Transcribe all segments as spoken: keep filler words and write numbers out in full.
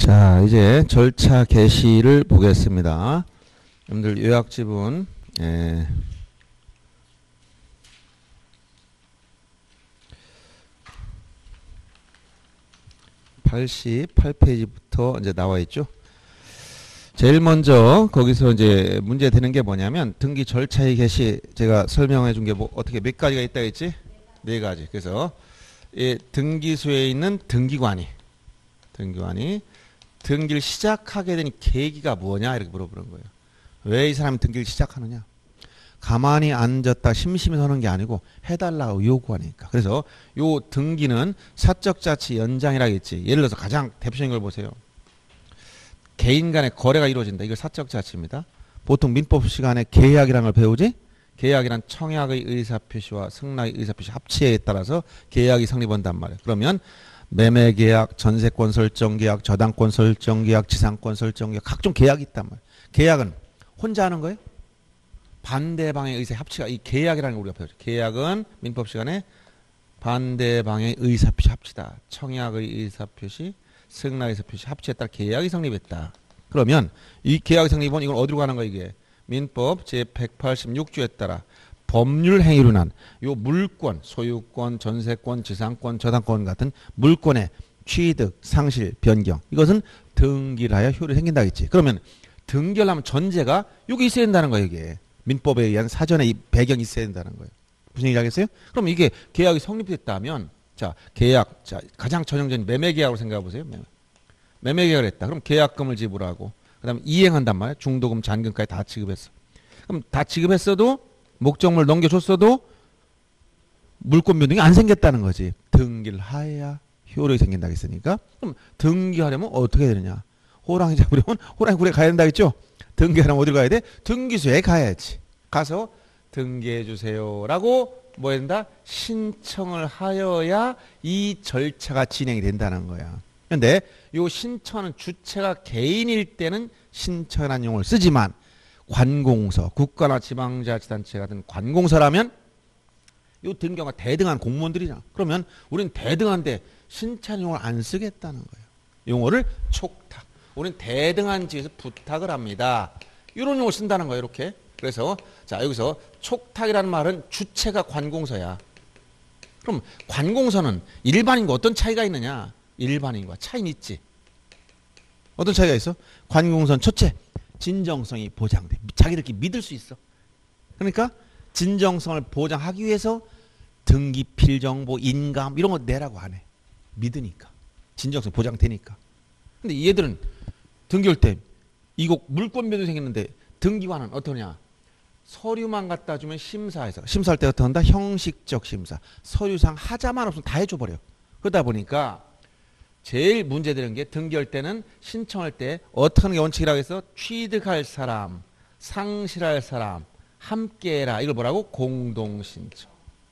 자, 이제 절차 개시를 보겠습니다. 여러분들 요약집은 예, 팔십팔 페이지부터 이제 나와 있죠. 제일 먼저 거기서 이제 문제 되는 게 뭐냐면 등기 절차의 개시 제가 설명해 준 게 뭐 어떻게 몇 가지가 있다 했지? 네 가지. 그래서 이 등기소에 있는 등기관이 등기관이 등기를 시작하게 된 계기가 뭐냐 이렇게 물어보는 거예요. 왜 이 사람이 등기를 시작하느냐? 가만히 앉았다 심심히 서는 게 아니고 해달라고 요구하니까. 그래서 요 등기는 사적자치 연장이라겠지. 예를 들어서 가장 대표적인 걸 보세요. 개인 간의 거래가 이루어진다. 이거 사적자치입니다. 보통 민법 시간에 계약이라는 걸 배우지? 계약이란 청약의 의사표시와 승낙의 의사표시 합치에 따라서 계약이 성립한단 말이에요. 그러면 매매계약, 전세권 설정계약, 저당권 설정계약, 지상권 설정계약 각종 계약이 있단 말이에요. 계약은 혼자 하는 거예요? 반대방의 의사 합치가 이 계약이라는 걸 우리가 배우죠. 계약은 민법 시간에 반대방의 의사표시 합치다. 청약의 의사표시, 승낙의 의사표시 합치에 따라 계약이 성립했다. 그러면 이 계약이 성립은 이건 어디로 가는 거야 이게? 민법 제백팔십육 조에 따라 법률 행위로 인한 요 물권, 소유권, 전세권, 지상권, 저당권 같은 물권의 취득, 상실, 변경 이것은 등기를 하여 효력이 생긴다 했지. 그러면 등기를 하면 전제가 여기 있어야 된다는 거예요. 이게 민법에 의한 사전에 이 배경이 있어야 된다는 거예요. 무슨 얘기 하겠어요? 그럼 이게 계약이 성립됐다면 자 계약, 자 가장 전형적인 매매계약으로 생각해 보세요. 매매계약을 했다. 그럼 계약금을 지불하고 그 다음에 이행한단 말이야. 중도금, 잔금까지 다 지급했어. 그럼 다 지급했어도 목적물 넘겨줬어도 물권 변동이 안 생겼다는 거지. 등기를 하여야 효력이 생긴다 했으니까. 그럼 등기하려면 어떻게 되느냐? 호랑이 잡으려면 호랑이 굴에 가야 된다 했죠? 등기하려면 어디로 가야 돼? 등기소에 가야지. 가서 등기해 주세요라고 뭐 해야 된다? 신청을 하여야 이 절차가 진행이 된다는 거야. 근데 요 신청하는 주체가 개인일 때는 신청이라는 용어를 쓰지만 관공서, 국가나 지방자치단체 같은 관공서라면 요 등기가 대등한 공무원들이잖아. 그러면 우리는 대등한데 신청 용어를 안 쓰겠다는 거예요. 용어를 촉탁. 우리는 대등한 지에서 부탁을 합니다. 이런 용어를 쓴다는 거예요. 이렇게. 그래서 자 여기서 촉탁이라는 말은 주체가 관공서야. 그럼 관공서는 일반인과 어떤 차이가 있느냐? 일반인과 차이는 있지. 어떤 차이가 있어? 관공서는 첫째, 진정성이 보장돼. 자기들끼리 믿을 수 있어. 그러니까 진정성을 보장하기 위해서 등기, 필정보, 인감 이런 거 내라고 안 해. 믿으니까. 진정성 보장되니까. 근데 얘들은 등기할 때 이거 물권 변동이 생겼는데 등기관은 어떠냐? 서류만 갖다 주면 심사해서. 심사할 때 어떻게 한다? 형식적 심사. 서류상 하자만 없으면 다 해줘버려. 그러다 보니까 제일 문제되는 게 등기할 때는 신청할 때 어떻게 하는 게 원칙이라고 해서 취득할 사람, 상실할 사람, 함께해라. 이걸 뭐라고? 공동신청.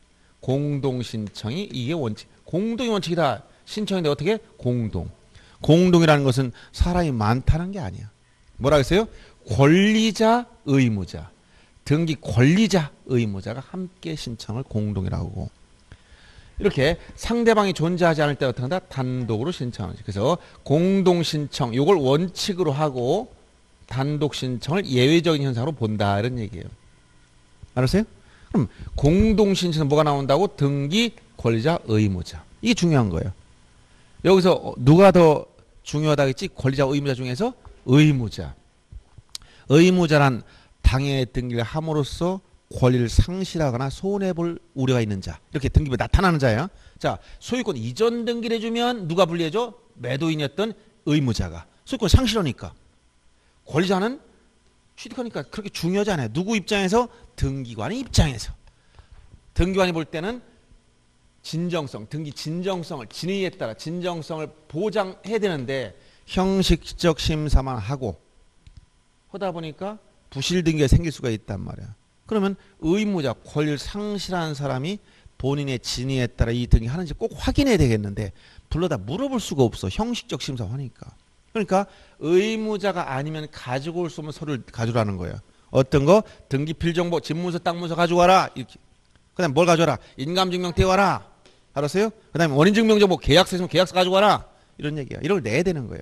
공동신청이 이게 원칙. 공동이 원칙이다. 신청인데 어떻게? 공동. 공동이라는 것은 사람이 많다는 게 아니야. 뭐라고 했어요? 권리자, 의무자. 등기 권리자, 의무자가 함께 신청을 공동이라고 하고. 이렇게 상대방이 존재하지 않을 때 어떻게 한다? 단독으로 신청하지. 그래서 공동신청, 요걸 원칙으로 하고 단독신청을 예외적인 현상으로 본다. 이런 얘기예요. 알았어요? 그럼 공동신청은 뭐가 나온다고? 등기, 권리자, 의무자. 이게 중요한 거예요. 여기서 누가 더 중요하다겠지? 권리자, 의무자 중에서 의무자. 의무자란 당해 등기를 함으로써 권리를 상실하거나 손해볼 우려가 있는 자. 이렇게 등기부에 나타나는 자야. 자, 소유권 이전 등기를 해주면 누가 불리해줘? 매도인이었던 의무자가. 소유권 상실하니까. 권리자는 취득하니까 그렇게 중요하지 않아요. 누구 입장에서? 등기관의 입장에서. 등기관이 볼 때는 진정성, 등기 진정성을, 진의에 따라 진정성을 보장해야 되는데 형식적 심사만 하고 하다 보니까 부실 등기가 생길 수가 있단 말이야. 그러면 의무자, 권리를 상실한 사람이 본인의 진의에 따라 이 등기 하는지 꼭 확인해야 되겠는데 불러다 물어볼 수가 없어. 형식적 심사하니까. 그러니까 의무자가 아니면 가지고 올 수 없는 서류를 가져오라는 거야. 어떤 거? 등기 필정보, 집문서, 땅문서 가져와라. 이렇게. 그 다음에 뭘 가져와라? 인감증명 떼와라. 알았어요? 그 다음에 원인증명정보, 계약서 있으면 계약서 가져와라. 이런 얘기야. 이걸 내야 되는 거야.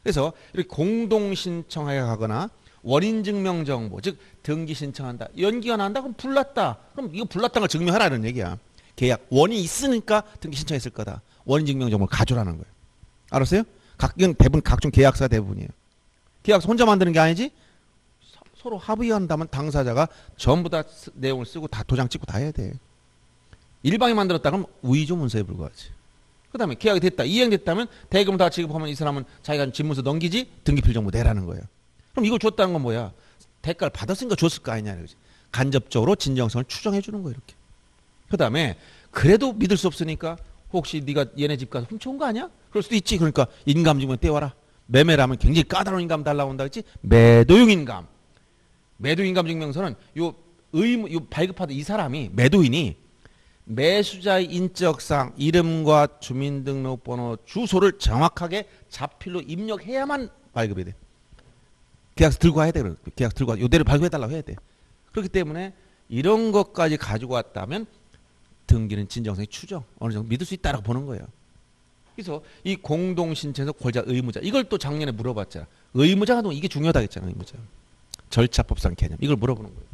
그래서 이렇게 공동 신청하게 하거나 원인 증명 정보, 즉 등기 신청한다. 연기가 난다. 그럼 불났다. 그럼 이거 불났다는 걸 증명하라는 얘기야. 계약 원인이 있으니까 등기 신청했을 거다. 원인 증명 정보를 가져라는 거예요. 알았어요? 각, 이건 대부분 각종 계약서 대부분이에요. 계약서 혼자 만드는 게 아니지. 서로 합의한다면 당사자가 전부 다 쓰, 내용을 쓰고 다 도장 찍고 다 해야 돼. 일방이 만들었다 그러면 위조 문서에 불과하지. 그 다음에 계약이 됐다. 이행됐다면 대금 다 지급하면 이 사람은 자기가 집문서 넘기지 등기필 정보 내라는 거예요. 그럼 이걸 줬다는 건 뭐야? 대가를 받았으니까 줬을 거 아니냐. 그지? 간접적으로 진정성을 추정해 주는 거예요. 이렇게. 그 다음에 그래도 믿을 수 없으니까 혹시 네가 얘네 집 가서 훔쳐온 거 아니야? 그럴 수도 있지. 그러니까 인감증명 떼와라. 매매라면 굉장히 까다로운 인감 달라고 한다 했지. 매도용 인감. 매도인감 증명서는 요 의무, 요 발급하던 이 사람이 매도인이 매수자의 인적사항, 이름과 주민등록번호, 주소를 정확하게 자필로 입력해야만 발급이 돼. 계약서 들고 와야 돼. 계약서 들고 와. 요대로 발급해달라고 해야 돼. 그렇기 때문에 이런 것까지 가지고 왔다면 등기는 진정성이 추정. 어느 정도 믿을 수 있다라고 보는 거예요. 그래서 이 공동신청에서 권자 의무자. 이걸 또 작년에 물어봤잖아. 의무자가 너 이게 중요하다 했잖아. 의무자. 절차법상 개념. 이걸 물어보는 거예요.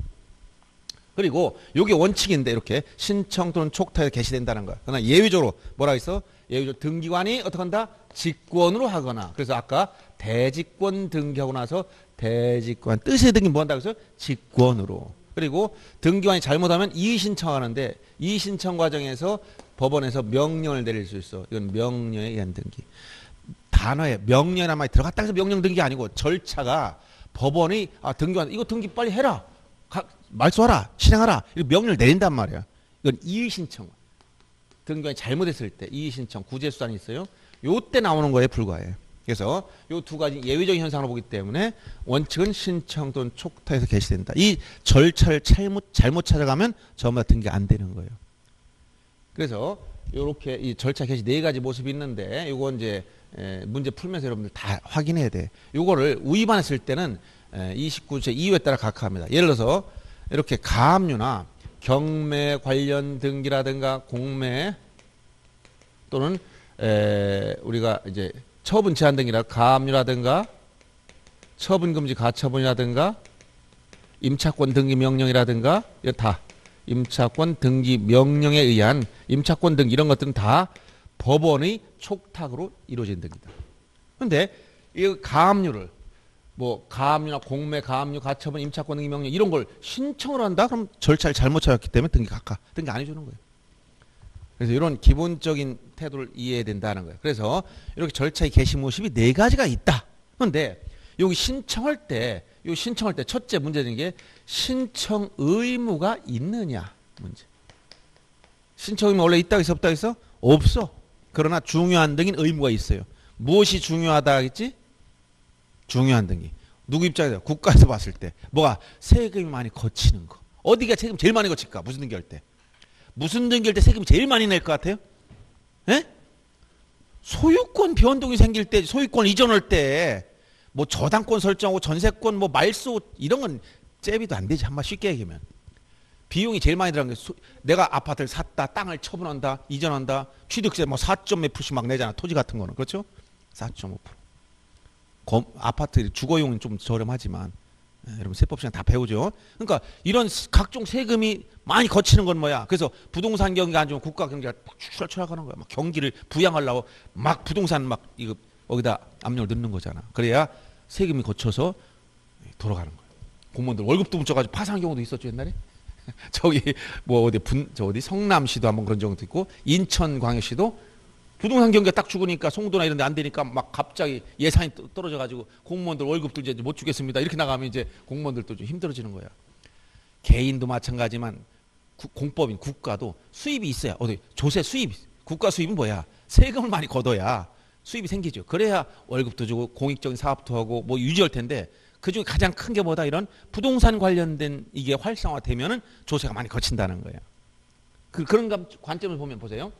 그리고 이게 원칙인데 이렇게 신청 또는 촉탁에 게시된다는 거야. 그러나 예외적으로 뭐라 했어? 예외적으로 등기관이 어떻게 한다? 직권으로 하거나. 그래서 아까 대직권 등기하고 나서 대직권 뜻의 등기 뭐 한다고 해서 직권으로. 그리고 등기관이 잘못하면 이의신청하는데 이의신청 과정에서 법원에서 명령을 내릴 수 있어. 이건 명령에 의한 등기. 단어에 명령이란 말이 들어갔다 해서 명령 등기 아니고 절차가 법원이 아 등기관 이거 등기 빨리 해라. 가, 말소하라. 실행하라. 이렇게 명령을 내린단 말이야. 이건 이의신청. 등기관이 잘못했을 때 이의신청 구제수단이 있어요. 요때 나오는 거에 불과해. 그래서 요 두 가지 예외적인 현상을 보기 때문에 원칙은 신청 또는 촉탁에서 게시된다. 이 절차를 잘못, 잘못 찾아가면 전부 다 등기가 안 되는 거예요. 그래서 요렇게 이 절차 게시 네 가지 모습이 있는데 요거 이제 에, 문제 풀면서 여러분들 다 확인해야 돼. 요거를 위반했을 때는 에, 이십구 제 이 호에 따라 각하합니다. 예를 들어서 이렇게 가압류나 경매 관련 등기라든가 공매 또는 에, 우리가 이제 처분 제한 등기라 가압류라든가 처분 금지 가처분이라든가 임차권 등기 명령이라든가 이거 다 임차권 등기 명령에 의한 임차권 등기 이런 것들은 다 법원의 촉탁으로 이루어진 등기다. 그런데 이 가압류를 뭐 가압류나 공매, 가압류, 가처분, 임차권 등기 명령 이런 걸 신청을 한다? 그럼 절차를 잘못 찾았기 때문에 등기 각하, 등기 안 해주는 거예요. 그래서 이런 기본적인 태도를 이해해야 된다는 거예요. 그래서 이렇게 절차의 개시 모습이 네 가지가 있다. 그런데 여기 신청할 때, 요 신청할 때 첫째 문제는 게 신청 의무가 있느냐 문제. 신청 의무 원래 있다고 했어, 없다고 했어? 없어. 그러나 중요한 등기는 의무가 있어요. 무엇이 중요하다 하겠지? 중요한 등기. 누구 입장에서? 국가에서 봤을 때. 뭐가? 세금이 많이 거치는 거. 어디가 세금 제일 많이 거칠까? 무슨 등기할 때? 무슨 등기할 때 세금이 제일 많이 낼 것 같아요? 예? 소유권 변동이 생길 때, 소유권 이전할 때, 뭐 저당권 설정하고 전세권, 뭐 말소, 이런 건 잽이도 안 되지. 한번 쉽게 얘기하면. 비용이 제일 많이 들어간 게 소, 내가 아파트를 샀다, 땅을 처분한다, 이전한다, 취득세 뭐 사 점 몇 프로씩 막 내잖아. 토지 같은 거는. 그렇죠? 사 점 오 퍼센트. 검, 아파트 주거용은 좀 저렴하지만 예, 여러분 세법 시간 다 배우죠. 그러니까 이런 각종 세금이 많이 거치는 건 뭐야? 그래서 부동산 경기가 안 좋으면 국가 경기가 추락추락하는 거야. 막 경기를 부양하려고 막 부동산 막 이거 거기다 압력을 넣는 거잖아. 그래야 세금이 거쳐서 돌아가는 거야. 공무원들 월급도 묻혀가지고 파산한 경우도 있었죠 옛날에. 저기 뭐 어디 분 저 어디 성남시도 한번 그런 경우도 있고 인천광역시도 부동산 경기가 딱 죽으니까 송도나 이런 데 안 되니까 막 갑자기 예산이 떨어져 가지고 공무원들 월급도 이제 못 주겠습니다. 이렇게 나가면 이제 공무원들도 좀 힘들어지는 거야. 개인도 마찬가지만 구, 공법인 국가도 수입이 있어야 어디 조세 수입 국가 수입은 뭐야? 세금을 많이 걷어야 수입이 생기죠. 그래야 월급도 주고 공익적인 사업도 하고 뭐 유지할 텐데 그중에 가장 큰 게 뭐다? 이런 부동산 관련된 이게 활성화되면은 조세가 많이 거친다는 거예요. 그, 그런 관점을 보면 보세요.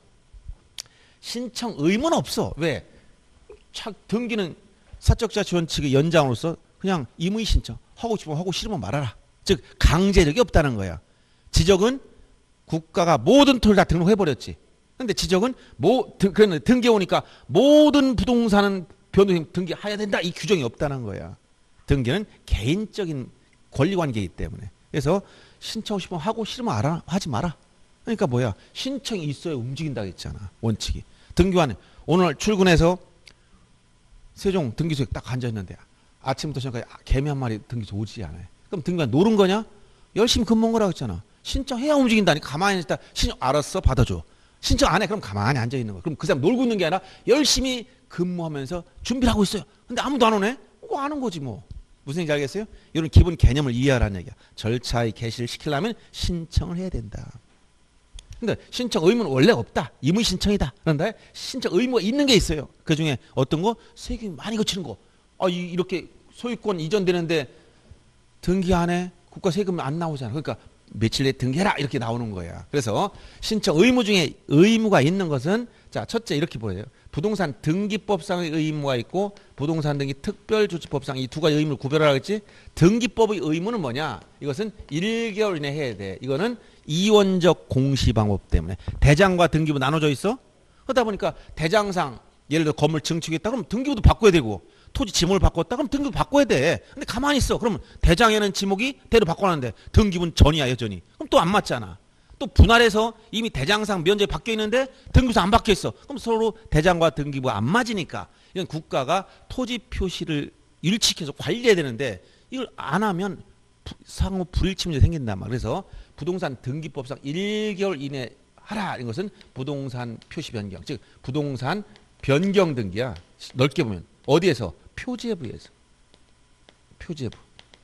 신청 의무는 없어. 왜? 차, 등기는 사적자 지원 측의 연장으로서 그냥 임의 신청. 하고 싶으면 하고 싫으면 말아라. 즉 강제력이 없다는 거야. 지적은 국가가 모든 토를 다 등록해버렸지. 근데 지적은 뭐, 등, 등기 오니까 모든 부동산은 변호사 등기해야 된다 이 규정이 없다는 거야. 등기는 개인적인 권리관계이기 때문에. 그래서 신청 싶으면 하고 싫으면 알아, 하지 마라. 그러니까 뭐야 신청이 있어야 움직인다 했잖아 원칙이. 등기관은 오늘 출근해서 세종 등기소에 딱 앉아있는데 아침부터 저녁까지 개미 한 마리 등기소 오지 않아요. 그럼 등기관 노른 거냐? 열심히 근무한 거라고 했잖아. 신청해야 움직인다니. 가만히 있다. 신청 알았어 받아줘. 신청 안 해. 그럼 가만히 앉아있는 거야. 그럼 그 사람 놀고 있는 게 아니라 열심히 근무하면서 준비를 하고 있어요. 근데 아무도 안 오네? 그거 아는 거지 뭐. 무슨 얘기인지 알겠어요? 이런 기본 개념을 이해하라는 얘기야. 절차의 개시를 시키려면 신청을 해야 된다. 근데 신청 의무는 원래 없다. 임의 신청이다. 그런데 신청 의무가 있는 게 있어요. 그 중에 어떤 거? 세금이 많이 거치는 거. 아, 이, 이렇게 소유권 이전되는데 등기 안 해? 국가 세금 안 나오잖아. 그러니까 며칠 내에 등기해라 이렇게 나오는 거야. 그래서 신청 의무 중에 의무가 있는 것은 자 첫째 이렇게 보여요. 부동산 등기법상의 의무가 있고 부동산 등기 특별조치법상 이 두 가지 의무를 구별하라 했지. 등기법의 의무는 뭐냐? 이것은 일 개월 이내 해야 돼. 이거는 이원적 공시방법 때문에. 대장과 등기부 나눠져 있어. 그러다 보니까 대장상 예를 들어 건물 증축했다 그러면 등기부도 바꿔야 되고 토지 지목을 바꿨다 그럼 등기부 바꿔야 돼. 근데 가만히 있어. 그러면 대장에는 지목이 대로 바꿔놨는데 등기부는 전이야 여전히. 그럼 또 안 맞잖아. 또 분할해서 이미 대장상 면적이 바뀌어 있는데 등기부상 안 바뀌어 있어. 그럼 서로 대장과 등기부가 안 맞으니까 이건 국가가 토지 표시를 일치해서 관리해야 되는데 이걸 안 하면 상호 불일치 문제 생긴단 말이야. 그래서 부동산 등기법상 일 개월 이내 하라. 이런 것은 부동산 표시 변경. 즉 부동산 변경 등기야. 넓게 보면 어디에서? 표지회부에서. 표지회부.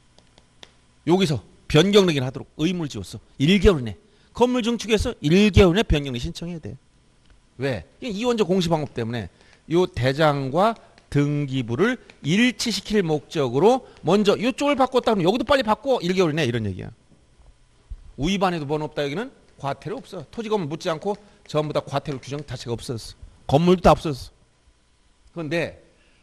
여기서 변경 등기를 하도록 의무를 지었어. 일 개월 이내. 건물 증축해서 일 개월 이내 변경 등기 신청해야 돼. 왜? 이원적 공시방법 때문에 요 대장과 등기부를 일치시킬 목적으로 먼저 이쪽을 바꿨다 그러면 여기도 빨리 바꿔. 일 개월 이내 이런 얘기야. 우위반에도 번호 없다 여기는 과태료 없어. 토지 건물 묻지 않고 전부 다 과태료 규정 자체가 없었어. 건물도 다 없었어. 그런데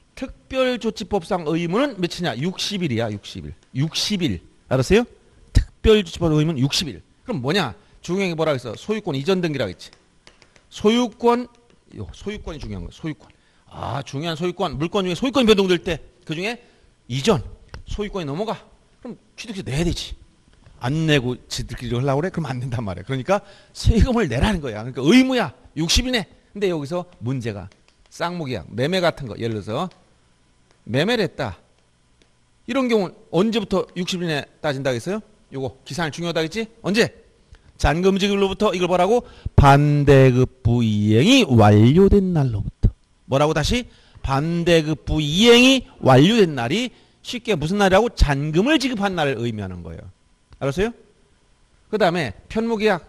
특별조치법상 의무는 며칠이냐? 육십 일이야. 육십 일. 육십 일. 알았어요? 특별조치법 의무는 육십 일. 그럼 뭐냐? 중요한 게 뭐라 그랬어? 소유권 이전 등기라고 했지. 소유권, 요 소유권이 중요한 거야. 소유권. 아, 중요한 소유권. 물권 중에 소유권이 변동될 때 그 중에 이전. 소유권이 넘어가. 그럼 취득세 내야 되지. 안 내고 지들끼리 하려고 그래? 그럼 안 된단 말이야. 그러니까 세금을 내라는 거야. 그러니까 의무야. 육십 일이네. 근데 여기서 문제가 쌍무계약, 매매 같은 거. 예를 들어서 매매를 했다. 이런 경우는 언제부터 육십 일 이내 따진다고 했어요? 요거 기산이 중요하다고 했지? 언제? 잔금지급으로부터 이걸 뭐라고? 반대급부 이행이 완료된 날로부터. 뭐라고 다시? 반대급부 이행이 완료된 날이 쉽게 무슨 날이라고? 잔금을 지급한 날을 의미하는 거예요. 알았어요? 그 다음에 편무계약.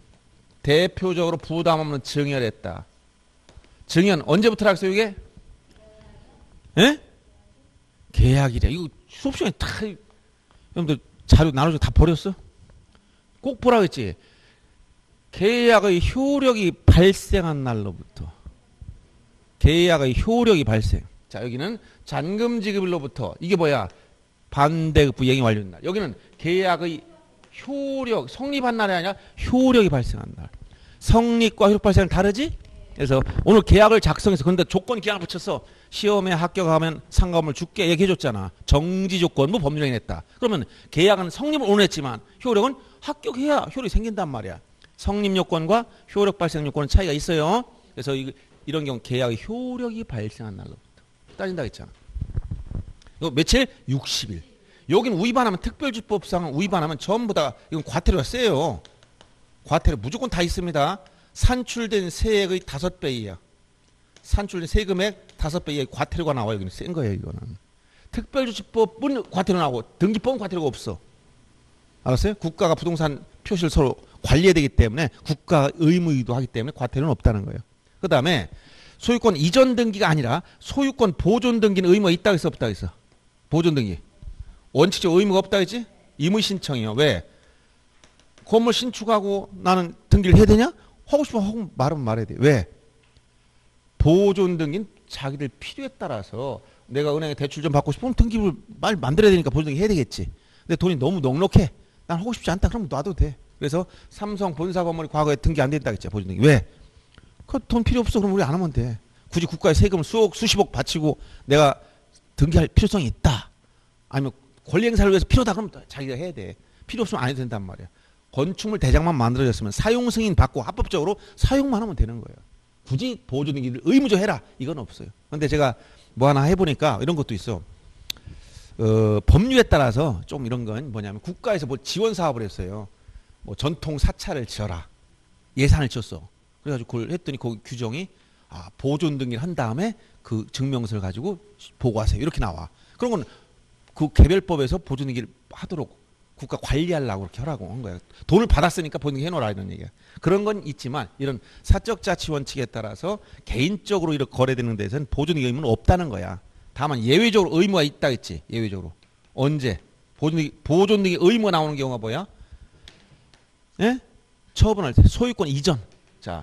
대표적으로 부담 없는 증여했다. 증여는 언제부터라 했어요 이게? 예? 계약이래. 이거 수업 시간에 다 여러분들 자료 나눠줘 다 버렸어? 꼭 보라고 했지. 계약의 효력이 발생한 날로부터. 계약의 효력이 발생. 자 여기는 잔금 지급일로부터. 이게 뭐야? 반대급부 이행이 완료된 날. 여기는 계약의 효력, 성립한 날이 아니라 효력이 발생한 날. 성립과 효력 발생은 다르지? 그래서 오늘 계약을 작성해서 근데 조건 기한을 붙였어. 시험에 합격하면 상가금을 줄게 얘기해줬잖아. 정지 조건부 법률행위 했다. 그러면 계약은 성립을 오늘 했지만 효력은 합격해야 효력이 생긴단 말이야. 성립 요건과 효력 발생 요건은 차이가 있어요. 그래서 이, 이런 경우 계약의 효력이 발생한 날로부터 따진다고 했잖아. 이거 며칠? 육십 일. 여기는 위반하면 특별주법상 위반하면 전부 다 이건 과태료가 세요. 과태료 무조건 다 있습니다. 산출된 세액의 다섯 배 이하. 산출된 세금액 다섯 배 이하의 과태료가 나와요. 여기는 센 거예요. 이거는. 특별조치법은 과태료 나오고 등기법은 과태료가 없어. 알았어요? 국가가 부동산 표시를 서로 관리해야 되기 때문에 국가 의무이기도 하기 때문에 과태료는 없다는 거예요. 그 다음에 소유권 이전 등기가 아니라 소유권 보존 등기는 의무가 있다고 했어 없다고 했어? 보존 등기. 원칙적 의무가 없다고 했지? 임의 신청이요. 왜? 건물 신축하고 나는 등기를 해야 되냐? 하고 싶으면 하고 말하면 말해야 돼. 왜? 보존 등기는 자기들 필요에 따라서 내가 은행에 대출 좀 받고 싶으면 등기를 말 만들어야 되니까 보존 등기 해야 되겠지. 근데 돈이 너무 넉넉해. 난 하고 싶지 않다. 그럼 놔도 돼. 그래서 삼성 본사 건물이 과거에 등기 안 된다고 했죠. 보존 등기. 왜? 그 돈 필요 없어. 그럼 우리 안 하면 돼. 굳이 국가에 세금을 수억, 수십억 바치고 내가 등기할 필요성이 있다. 아니면 권리 행사를 위해서 필요하다. 그러면 자기가 해야 돼. 필요 없으면 안 해도 된단 말이야. 건축물 대장만 만들어졌으면 사용 승인 받고 합법적으로 사용만 하면 되는 거예요. 굳이 보조등기를 의무적으로 해라. 이건 없어요. 근데 제가 뭐 하나 해보니까 이런 것도 있어. 어, 법률에 따라서 좀 이런 건 뭐냐면 국가에서 뭐 지원 사업을 했어요. 뭐 전통 사찰을 지어라. 예산을 줬어. 그래가지고 그걸 했더니 그 규정이 아, 보존 등기를 한 다음에 그 증명서를 가지고 보고하세요. 이렇게 나와. 그런 건 그 개별법에서 보존 등기를 하도록 국가 관리하려고 그렇게 하라고 한 거야. 돈을 받았으니까 보존 등기 해놓으라 이런 얘기야. 그런 건 있지만 이런 사적 자치 원칙에 따라서 개인적으로 이렇게 거래되는 데서는 보존 등기 의무는 없다는 거야. 다만 예외적으로 의무가 있다 했지. 예외적으로. 언제? 보존 등기, 보존 등기 의무가 나오는 경우가 뭐야? 예? 처분할 때 소유권 이전. 자,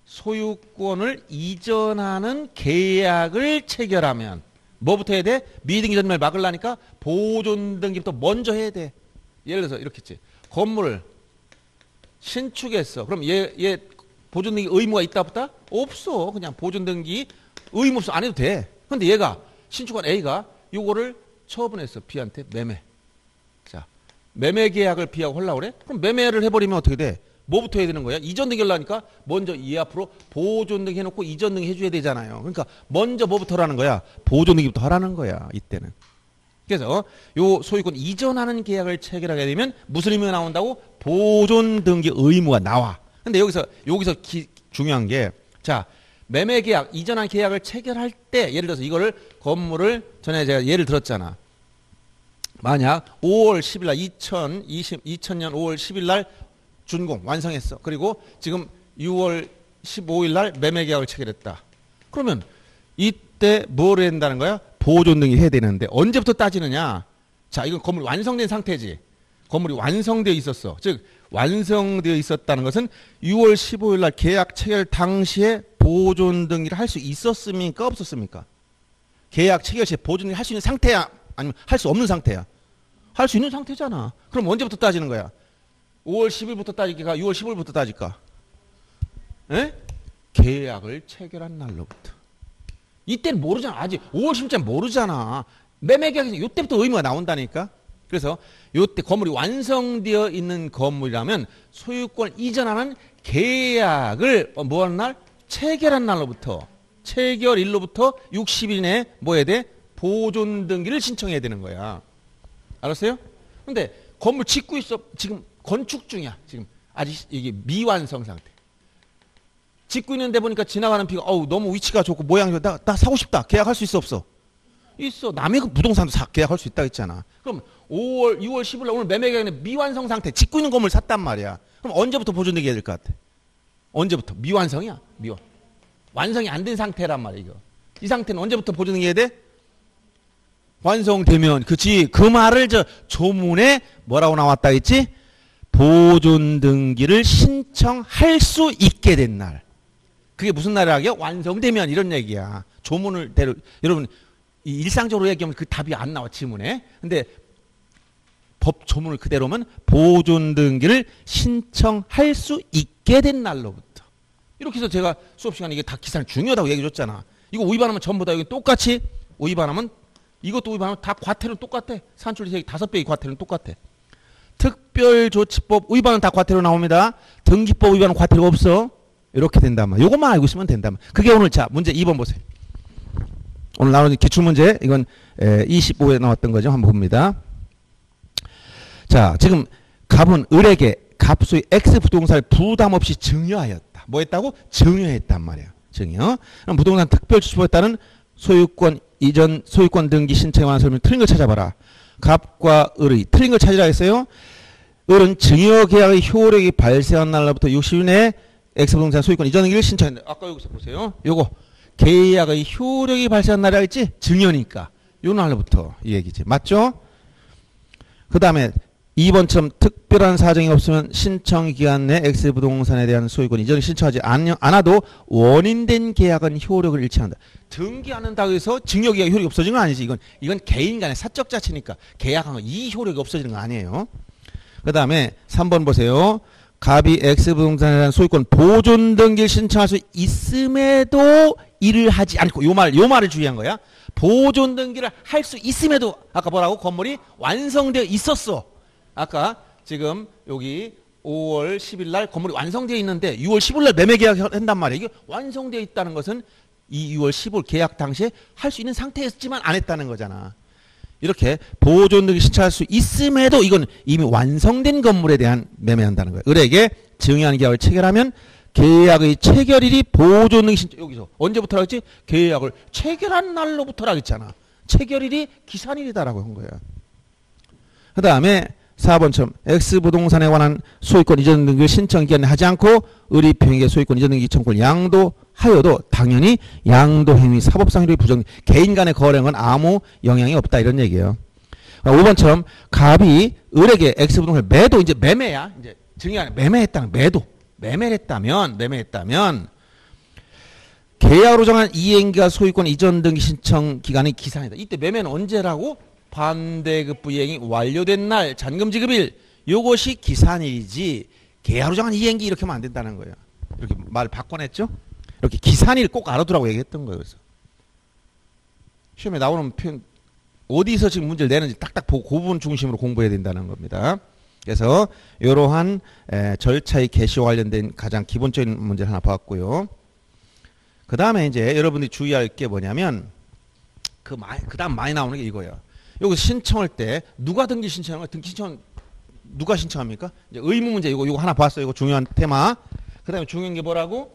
소유권을 이전하는 계약을 체결하면 뭐부터 해야 돼? 미등기 전매를 막으려니까 보존 등기부터 먼저 해야 돼. 예를 들어서 이렇게 했지. 건물을 신축했어. 그럼 얘, 얘 보존 등기 의무가 있다 없다? 없어. 그냥 보존 등기 의무 없어. 안 해도 돼. 근데 얘가 신축한 A가 요거를 처분했어. B한테 매매. 자, 매매 계약을 B하고 하려고 그래? 그럼 매매를 해버리면 어떻게 돼? 뭐부터 해야 되는 거야? 이전 등기 하려니까 먼저 이 앞으로 보존 등기 해놓고 이전 등기 해줘야 되잖아요. 그러니까 먼저 뭐부터 하라는 거야? 보존 등기부터 하라는 거야. 이때는. 그래서 요 소유권 이전하는 계약을 체결하게 되면 무슨 의무가 나온다고? 보존 등기 의무가 나와. 근데 여기서 여기서 기, 중요한 게 자, 매매 계약, 이전한 계약을 체결할 때 예를 들어서 이거를 건물을 전에 제가 예를 들었잖아. 만약 오월 십일 날 이천이십, 이천년 오월 십일 날 준공 완성했어. 그리고 지금 유월 십오일 날 매매 계약을 체결했다. 그러면 이때 뭘 해야 된다는 거야? 보존 등기 해야 되는데 언제부터 따지느냐? 자, 이건 건물이 완성된 상태지. 건물이 완성되어 있었어. 즉 완성되어 있었다는 것은 유월 십오일 날 계약 체결 당시에 보존 등기를 할 수 있었습니까? 없었습니까? 계약 체결 시에 보존 등기를 할 수 있는 상태야? 아니면 할 수 없는 상태야? 할 수 있는 상태잖아. 그럼 언제부터 따지는 거야? 오월 십일부터 따질까? 유월 십오일부터 따질까? 에? 계약을 체결한 날로부터. 이때는 모르잖아. 아직 오월 십일자는 모르잖아. 매매 계약에서 이때부터 의무가 나온다니까. 그래서 이때 건물이 완성되어 있는 건물이라면 소유권 이전하는 계약을 뭐 하는 날? 체결한 날로부터 체결일로부터 육십 일 내에 뭐 해야 돼? 보존 등기를 신청해야 되는 거야. 알았어요? 근데 건물 짓고 있어. 지금 건축 중이야. 지금 아직 이게 미완성 상태. 짓고 있는데 보니까 지나가는 비가 어우 너무 위치가 좋고 모양이 좋다. 나, 나 사고 싶다. 계약할 수 있어 없어? 있어. 남의 부동산도 사, 계약할 수 있다 했잖아. 그럼 오월, 유월 십일 날 오늘 매매 계약은 미완성 상태. 짓고 있는 건물 샀단 말이야. 그럼 언제부터 보존되게 해야 될 것 같아? 언제부터? 미완성이야. 미완. 완성이 안 된 상태란 말이야 이거. 이 상태는 언제부터 보존되게 해야 돼? 완성되면. 그치. 그 말을 저 조문에 뭐라고 나왔다 했지? 보존 등기를 신청할 수 있게 된 날. 그게 무슨 날이라고요? 완성되면 이런 얘기야. 조문을 대로 여러분 이 일상적으로 얘기하면 그 답이 안 나와 지문에. 근데 법 조문을 그대로면 보존 등기를 신청할 수 있게 된 날로부터. 이렇게 해서 제가 수업 시간에 이게 다 기사는 중요하다고 얘기해 줬잖아. 이거 위반하면 전부 다 여기 똑같이 위반하면 이것도 위반하면 다 과태료는 똑같아. 산출이세기 다섯 배의 과태료는 똑같아. 특별조치법 위반은 다 과태료 나옵니다. 등기법 위반은 과태료가 없어. 이렇게 된다면 요것만 알고 있으면 된다면. 그게 오늘 자 문제 이 번 보세요. 오늘 나오는 기출문제 이건 이십오에 나왔던 거죠. 한번 봅니다. 자 지금 갑은 을에게 갑수의 X 부동산을 부담 없이 증여하였다. 뭐 했다고? 증여했단 말이야. 증여. 그럼 부동산 특별조치법에 따른 소유권 이전 소유권 등기 신청에 관한 설명 틀린 걸 찾아봐라. 갑과 을의 틀린 걸 찾으라 했어요. 을은 증여 계약의 효력이 발생한 날로부터 육십 일 내에 X부동산 소유권 이전 등기를 신청했는데 아까 여기서 보세요. 요거 계약의 효력이 발생한 날이라 했지? 증여니까. 요 날로부터 이 얘기지. 맞죠? 그 다음에 이 번처럼 특별한 사정이 없으면 신청 기간 내 X부동산에 대한 소유권 이전을 신청하지 않아도 원인된 계약은 효력을 잃지 않는다. 등기 않는다고 해서 증여 계약 효력이 없어지는 건 아니지. 이건 이건 개인 간의 사적 자치니까 계약한 거 이 효력이 없어지는 건 아니에요. 그 다음에 삼 번 보세요. 갑이 X부동산에 대한 소유권 보존 등기를 신청할 수 있음에도 일을 하지 않고 요 말, 요 말을 주의한 거야. 보존 등기를 할 수 있음에도 아까 뭐라고? 건물이 완성되어 있었어. 아까 지금 여기 오월 십일 날 건물이 완성되어 있는데 유월 십일 날 매매 계약을 한단 말이야. 이게 완성되어 있다는 것은 이 유월 십일 계약 당시에 할 수 있는 상태였지만 안 했다는 거잖아. 이렇게 보존 등기 신청할 수 있음에도 이건 이미 완성된 건물에 대한 매매한다는 거예요. 을에게 증여한 계약을 체결하면 계약의 체결일이 보존 등기 신청, 여기서 언제부터라 했지? 계약을 체결한 날로부터라 했잖아. 체결일이 기산일이다라고 한 거야. 그 다음에 사 번처럼 X부동산에 관한 소유권 이전 등기 신청 기한에 하지 않고 을이 평에게 소유권 이전 등기 청구를 양도하여도 당연히 양도 행위 사법상의 부정, 개인 간의 거래는 아무 영향이 없다 이런 얘기예요. 오 번처럼 갑이 을에게 X부동산을 매도, 이제 매매야. 이제 증여하는 매매했다는 매도. 매매를 했다면, 매매했다면 계약으로 정한 이행기가 소유권 이전 등기 신청 기간의 기산이다. 이때 매매는 언제라고? 반대급부 이행이 완료된 날 잔금 지급일, 요것이 기산일이지 계약으로 정한 이행기 이렇게 하면 안 된다는 거예요. 이렇게 말을 바꿔냈죠. 이렇게 기산일 꼭 알아두라고 얘기했던 거예요. 그래서 시험에 나오는 표현 어디서 지금 문제를 내는지 딱딱 보고 그 부분 중심으로 공부해야 된다는 겁니다. 그래서 이러한 에, 절차의 개시와 관련된 가장 기본적인 문제를 하나 봤고요. 그 다음에 이제 여러분들이 주의할 게 뭐냐면 그, 그 다음 많이 나오는 게 이거예요. 여기 신청할 때 누가 등기 신청하는 거야? 등기 신청 누가 신청합니까? 이제 의무 문제 이거 이거 하나 봤어요. 이거 중요한 테마. 그다음에 중요한 게 뭐라고?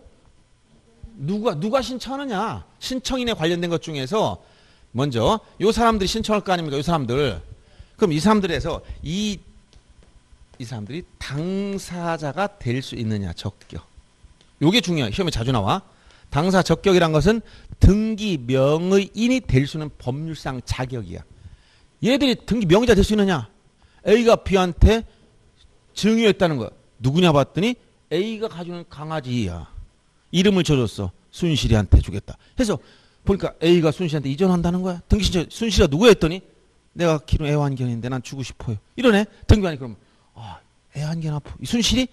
누가 누가 신청하느냐? 신청인에 관련된 것 중에서 먼저 요 사람들이 신청할 거 아닙니까? 요 사람들. 그럼 이 사람들에서 이 이 사람들이 당사자가 될 수 있느냐? 적격. 요게 중요해. 시험에 자주 나와. 당사 적격이란 것은 등기 명의인이 될 수 있는 법률상 자격이야. 얘들이 등기 명의자 될 수 있느냐? A가 B한테 증여했다는 거야. 누구냐 봤더니 A가 가지고 강아지야. 이름을 줘줬어. 순실이한테 주겠다. 해서 보니까 A가 순실한테 이전한다는 거야. 등기 신청 순실이가 누구 했더니 내가 키우는 애완견인데 난 주고 싶어요. 이러네. 등기관이 그러면 아, 애완견 아프. 이 순실이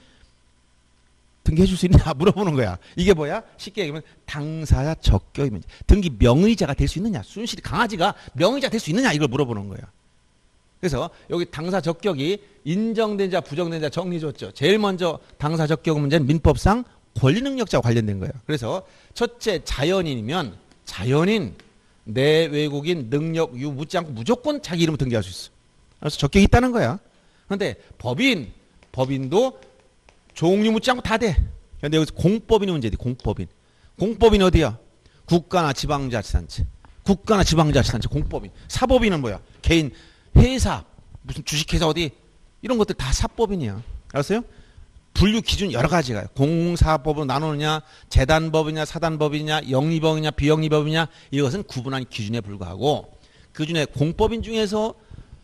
등기해 줄 수 있냐 물어보는 거야. 이게 뭐야? 쉽게 얘기하면 당사자 적격이면 등기 명의자가 될 수 있느냐? 순실이 강아지가 명의자 될 수 있느냐? 이걸 물어보는 거야. 그래서 여기 당사 적격이 인정된 자, 부정된 자 정리 줬죠. 제일 먼저 당사 적격 문제는 민법상 권리 능력자와 관련된 거예요. 그래서 첫째 자연인이면 자연인, 내 외국인, 능력, 유 묻지 않고 무조건 자기 이름을 등기할 수 있어. 그래서 적격이 있다는 거야. 그런데 법인, 법인도 종류 묻지 않고 다 돼. 그런데 여기서 공법인이 문제지. 공법인. 공법인 어디야? 국가나 지방자치단체. 국가나 지방자치단체 공법인. 사법인은 뭐야? 개인, 회사, 무슨 주식회사 어디 이런 것들 다 사법인이야. 알았어요? 분류 기준 여러 가지가 공사법으로 나누느냐, 재단법이냐, 사단법이냐, 영리법이냐, 비영리법이냐 이것은 구분한 기준에 불과하고 그 중에 공법인 중에서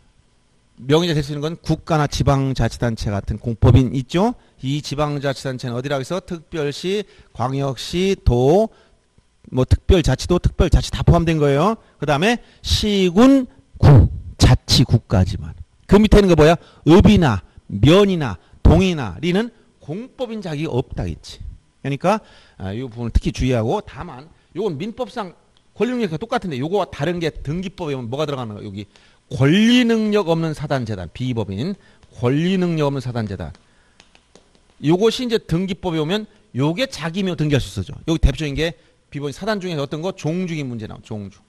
명의자 될 수 있는 건 국가나 지방자치단체 같은 공법인 있죠. 이 지방자치단체는 어디라고 해서 특별시, 광역시, 도, 뭐 특별자치도, 특별자치 다 포함된 거예요. 그 다음에 시군, 구, 자치국가지만. 그 밑에 있는 거 뭐야? 읍이나 면이나 동이나 리는 공법인 자격이 없다 했지. 그러니까 아, 이 부분을 특히 주의하고 다만 이건 민법상 권리 능력이 똑같은데 요거와 다른 게 등기법에 보면 뭐가 들어가는 거야? 여기 권리 능력 없는 사단재단, 비법인 권리 능력 없는 사단재단. 요것이 이제 등기법에 오면 요게 자기명 등기할 수 있어죠. 여기 대표적인 게 비법인 사단 중에서 어떤 거? 종중이 문제 나와. 종중.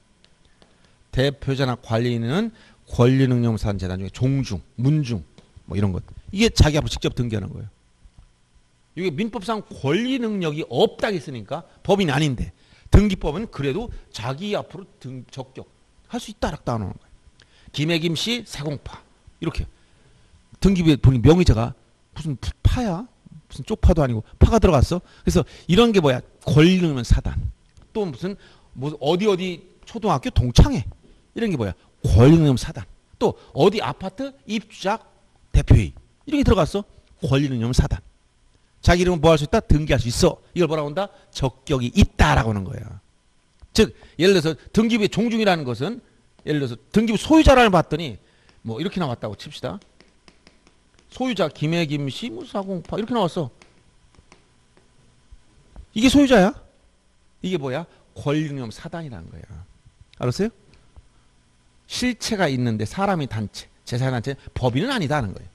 대표자나 관리인은 권리 능력 없는 사단재단 중에 종중, 문중 뭐 이런 것. 이게 자기 앞으로 직접 등기하는 거예요. 이게 민법상 권리 능력이 없다고 했으니까 법인이 아닌데 등기법은 그래도 자기 앞으로 등 적격할 수 있다라고 나오는 거예요. 김해김 씨 사공파 이렇게 등기부에 본인 명의자가 무슨 파야? 무슨 쪽파도 아니고 파가 들어갔어. 그래서 이런 게 뭐야? 권리 능력 사단. 또 무슨 뭐 어디 어디 초등학교 동창회 이런 게 뭐야? 권리 능력 사단. 또 어디 아파트 입주자 대표회의 이런 게 들어갔어. 권리 능력 사단. 자기 이름은 뭐 할 수 있다? 등기할 수 있어. 이걸 뭐라고 한다? 적격이 있다라고 하는 거야. 즉 예를 들어서 등기부의 종중이라는 것은 예를 들어서 등기부 소유자를 봤더니 뭐 이렇게 나왔다고 칩시다. 소유자 김해김 씨 무사공파 이렇게 나왔어. 이게 소유자야? 이게 뭐야? 권리금 사단이라는 거예요. 알았어요? 실체가 있는데 사람이 단체, 재산단체, 법인은 아니다는 거예요.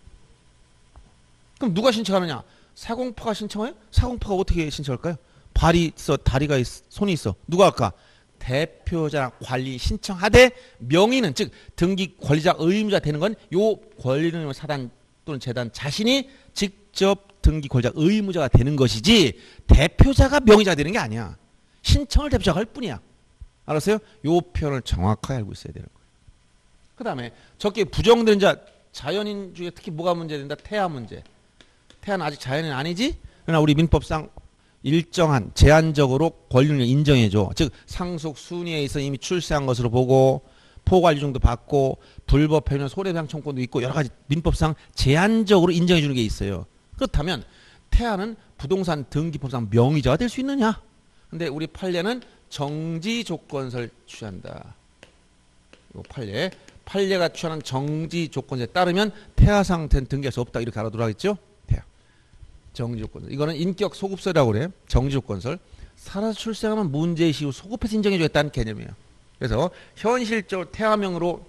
그럼 누가 신청하느냐? 사공파가 신청해요? 사공파가 어떻게 신청할까요? 발이 있어, 다리가 있어, 손이 있어. 누가 할까? 대표자랑 관리 신청하되 명의는 즉 등기 권리자 의무자 되는 건 요 권리금 사단 또는 재단 자신이 직접 등기 권리자 의무자가 되는 것이지 대표자가 명의자가 되는 게 아니야. 신청을 대표자가 할 뿐이야. 알았어요? 요 표현을 정확하게 알고 있어야 되는 거예요. 그 다음에 저게 부정된 자 자연인 중에 특히 뭐가 문제된다? 태아 문제. 태아는 아직 자연인 아니지? 그러나 우리 민법상 일정한 제한적으로 권리를 인정해줘. 즉 상속 순위에 있어 이미 출세한 것으로 보고 포괄유증도 받고 불법 해면 손해배상 청구권도 있고 여러 가지 민법상 제한적으로 인정해 주는 게 있어요. 그렇다면 태아는 부동산 등기법상 명의자가 될 수 있느냐? 근데 우리 판례는 정지 조건서를 취한다. 요 판례. 판례가 취하는 정지 조건서에 따르면 태아 상태는 등기할 수 없다. 이렇게 알아두라겠죠? 태아. 정지 조건서. 이거는 인격 소급설이라고 그래. 정지 조건설. 살아서 출생하면 문제의식 후 소급해서 인정해주겠다는 개념이에요. 그래서 현실적으로 태아명으로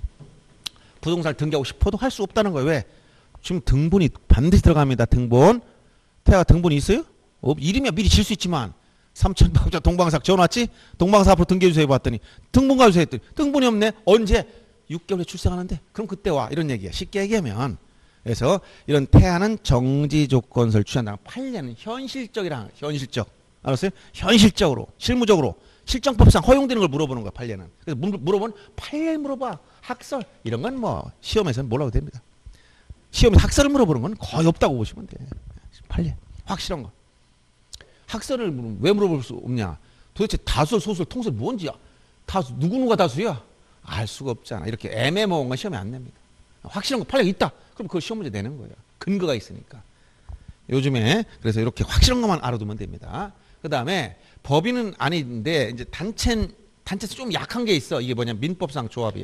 부동산을 등기하고 싶어도 할 수 없다는 거예요. 왜? 지금 등본이 반드시 들어갑니다. 등본. 태아가 등본이 있어요? 없. 이름이야 미리 질 수 있지만 삼천박자 동방사학 전화 왔지? 동방사 앞으로 등기해주세요 봤더니 등본 가주세요 했더니 등본이 없네. 언제? 육 개월에 출생하는데 그럼 그때 와. 이런 얘기야. 쉽게 얘기하면. 그래서 이런 태아는 정지 조건서를 취한다. 판례는 현실적이라 현실적. 알았어요? 현실적으로 실무적으로 실정법상 허용되는 걸 물어보는 거야. 판례는. 그래서 물어보면 판례 물어봐. 학설 이런 건 뭐 시험에서는 몰라도 됩니다. 시험에서 학설을 물어보는 건 거의 없다고 보시면 돼. 판례 확실한 거. 학설을 물으면 왜 물어볼 수 없냐? 도대체 다수설 소설 통설 뭔지야? 다수 누구누가 다수야? 알 수가 없잖아. 이렇게 애매모호한 건 시험에 안 냅니다. 확실한 거 판례가 있다. 그럼 그걸 시험 문제 내는 거예요. 근거가 있으니까. 요즘에 그래서 이렇게 확실한 것만 알아두면 됩니다. 그 다음에 법인은 아닌데 이제 단체 단체에서 좀 약한 게 있어. 이게 뭐냐? 민법상 조합이야.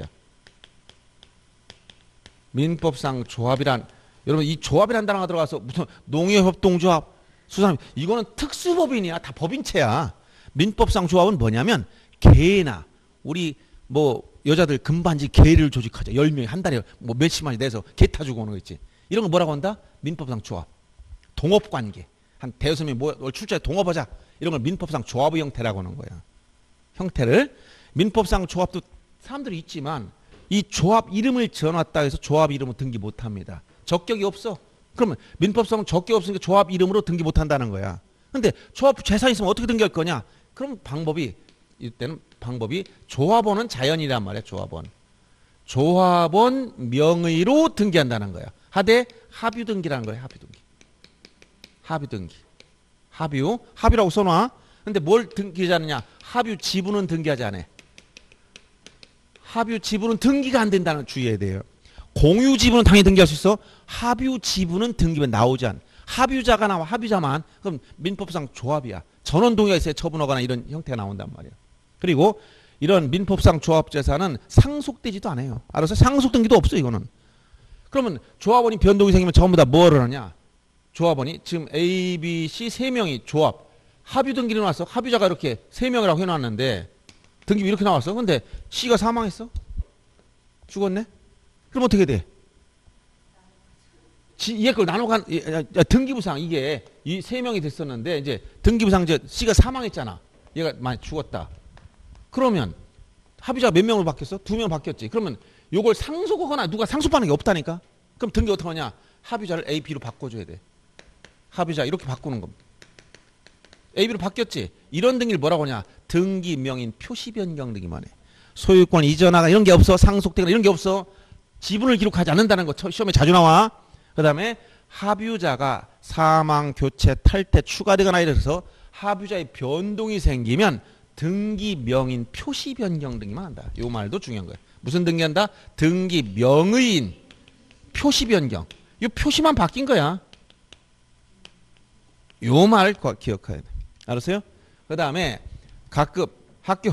민법상 조합이란 여러분 이 조합이란 단어가 들어가서 무슨 농협협동조합 수산 이거는 특수법인이야. 다 법인체야. 민법상 조합은 뭐냐면 개나 우리 뭐 여자들 금반지 개를 조직하자. 열 명이 한 달에 뭐 몇십만이 내서 개 타주고 오는 거 있지. 이런 거 뭐라고 한다? 민법상 조합. 동업관계. 한 대여섯 명이 뭐 출자에 동업하자. 이런 걸 민법상 조합의 형태라고 하는 거야. 형태를. 민법상 조합도 사람들이 있지만 이 조합 이름을 지어놨다 해서 조합 이름으로 등기 못합니다. 적격이 없어. 그러면 민법상 적격 없으니까 조합 이름으로 등기 못한다는 거야. 근데 조합 재산 있으면 어떻게 등기할 거냐? 그럼 방법이 이때는 방법이 조합원은 자연이란 말이야. 조합원. 조합원 명의로 등기한다는 거야. 하되 합유 등기라는 거야. 합유 등기. 합유 등기. 합유. 합유라고 써놔. 근데 뭘 등기하느냐? 합유 지분은 등기하지 않아. 합유 지분은 등기가 안 된다는 걸 주의해야 돼요. 공유 지분은 당연히 등기할 수 있어. 합유 지분은 등기면 나오지 않아. 합유자가 나와. 합유자만. 그럼 민법상 조합이야. 전원 동의가 있어야 처분하거나 이런 형태가 나온단 말이야. 그리고 이런 민법상 조합 재산은 상속되지도 않아요. 알아서 상속 등기도 없어 이거는. 그러면 조합원이 변동이 생기면 전부 다 뭐를 하냐? 조합원이 지금 A, B, C 세 명이 조합 합유 등기를 해놨어. 합유자가 이렇게 세 명이라고 해놨는데 등기부 이렇게 나왔어. 근데 C가 사망했어. 죽었네. 그럼 어떻게 돼? 얘 그걸 나눠간 등기부상 이게 이 세 명이 됐었는데 이제 등기부상 이제 C가 사망했잖아. 얘가 많이 죽었다. 그러면 합의자가 몇 명으로 바뀌었어? 두 명 바뀌었지. 그러면 요걸 상속하거나 누가 상속받는 게 없다니까. 그럼 등기 어떻게 하냐? 합의자를 A, B로 바꿔줘야 돼. 합의자 이렇게 바꾸는 겁니다. A, B로 바뀌었지. 이런 등기를 뭐라고 하냐? 등기 명인 표시 변경 등기만 해. 소유권 이전하거나 이런 게 없어. 상속되거나 이런 게 없어. 지분을 기록하지 않는다는 거 시험에 자주 나와. 그 다음에 합유자가 사망, 교체, 탈퇴, 추가되거나 이래서 합유자의 변동이 생기면 등기 명인 표시 변경 등기만 한다. 이 말도 중요한 거예요. 무슨 등기한다? 등기 명의인 표시 변경. 이 표시만 바뀐 거야. 요 말 기억해야 돼. 알았어요? 그 다음에 각급 학교.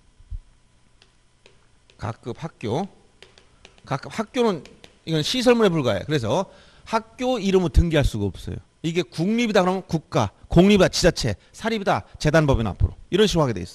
각급 학교. 각급 학교는 이건 시설물에 불과해. 그래서 학교 이름으로 등기할 수가 없어요. 이게 국립이다 그러면 국가, 공립이다 지자체, 사립이다 재단법인 앞으로 이런 식으로 하게 돼 있어.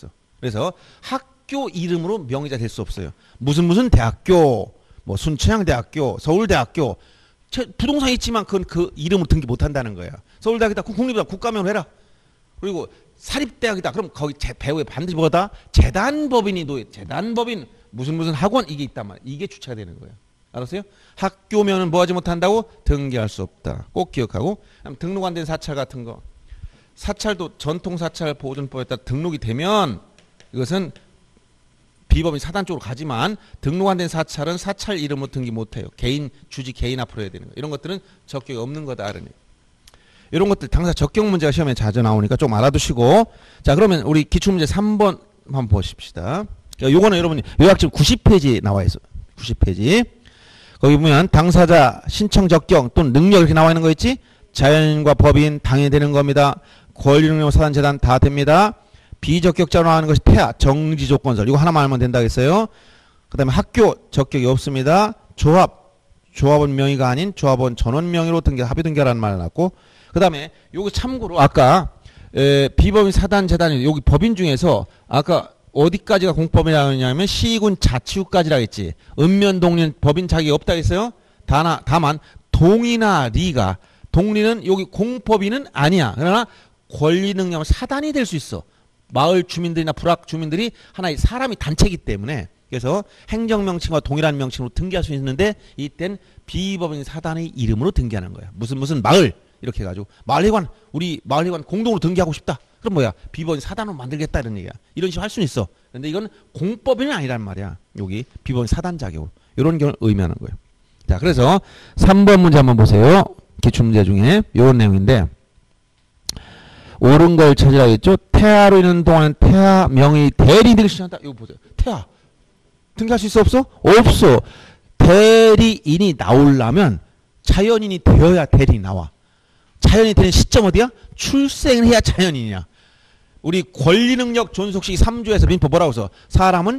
그래서 학교 이름으로 명의자 될 수 없어요. 무슨 무슨 대학교, 뭐 순천향대학교, 서울대학교, 부동산 있지만 그건 그 이름으로 등기 못 한다는 거예요. 서울대학이다, 국립이다, 국가명으로 해라. 그리고 사립대학이다, 그럼 거기 제 배후에 반드시 뭐다? 재단법인이 노예, 재단법인 무슨 무슨 학원 이게 있단 말이에요. 이게 주체가 되는 거예요. 알았어요? 학교면은 뭐 하지 못한다고? 등기할 수 없다. 꼭 기억하고. 등록 안 된 사찰 같은 거. 사찰도 전통사찰 보존법에 따라 등록이 되면 이것은 비법인 사단 쪽으로 가지만 등록 안 된 사찰은 사찰 이름으로 등기 못해요. 개인 주지 개인 앞으로 해야 되는 거. 이런 것들은 적격이 없는 거다. 그러니. 이런 것들 당사 적격 문제가 시험에 자주 나오니까 좀 알아두시고. 자, 그러면 우리 기출문제 삼 번 한번 보십시다. 요거는 여러분이 요약집 구십 페이지 나와 있어. 구십 페이지. 거기 보면 당사자 신청 적격 또는 능력 이렇게 나와 있는 거 있지? 자연인과 법인 당연히 되는 겁니다. 권리능력 사단 재단 다 됩니다. 비적격자로 하는 것이 폐하 정지조건설 이거 하나만 알면 된다 했어요. 그 다음에 학교 적격이 없습니다. 조합 조합원 명의가 아닌 조합원 전원 명의로 등기 합의 등기라는 말을 놨고 그 다음에 요거 참고로 아까 에, 비법인 사단 재단이 여기 법인 중에서 아까 어디까지가 공법이라고 하냐면 시군 자치구까지라 했지. 읍면 동리는 법인 자격이 없다 했어요. 다나, 다만 동이나 리가 동리는 여기 공법인은 아니야. 그러나 권리 능력 사단이 될 수 있어. 마을 주민들이나 불악 주민들이 하나의 사람이 단체이기 때문에 그래서 행정명칭과 동일한 명칭으로 등기할 수 있는데 이땐 비법인 사단의 이름으로 등기하는 거야. 무슨 무슨 마을 이렇게 해가지고 마을회관 우리 마을회관 공동으로 등기하고 싶다. 그럼 뭐야? 비법인 사단으로 만들겠다 이런 얘기야. 이런 식으로 할 수는 있어. 근데 이건 공법인은 아니란 말이야. 여기 비법인 사단 자격으로. 이런 경우를 의미하는 거예요. 자, 그래서 삼 번 문제 한번 보세요. 기출문제 중에 이런 내용인데 옳은 걸 찾으라 했죠. 태아로 있는 동안 태아 명의 대리인을 신청한다. 이거 보세요. 태아. 등기할 수 있어 없어? 없어. 대리인이 나오려면 자연인이 되어야 대리인이 나와. 자연인이 되는 시점 어디야? 출생을 해야 자연인이야. 우리 권리능력 존속식 삼 조에서 민법 뭐라고 써? 사람은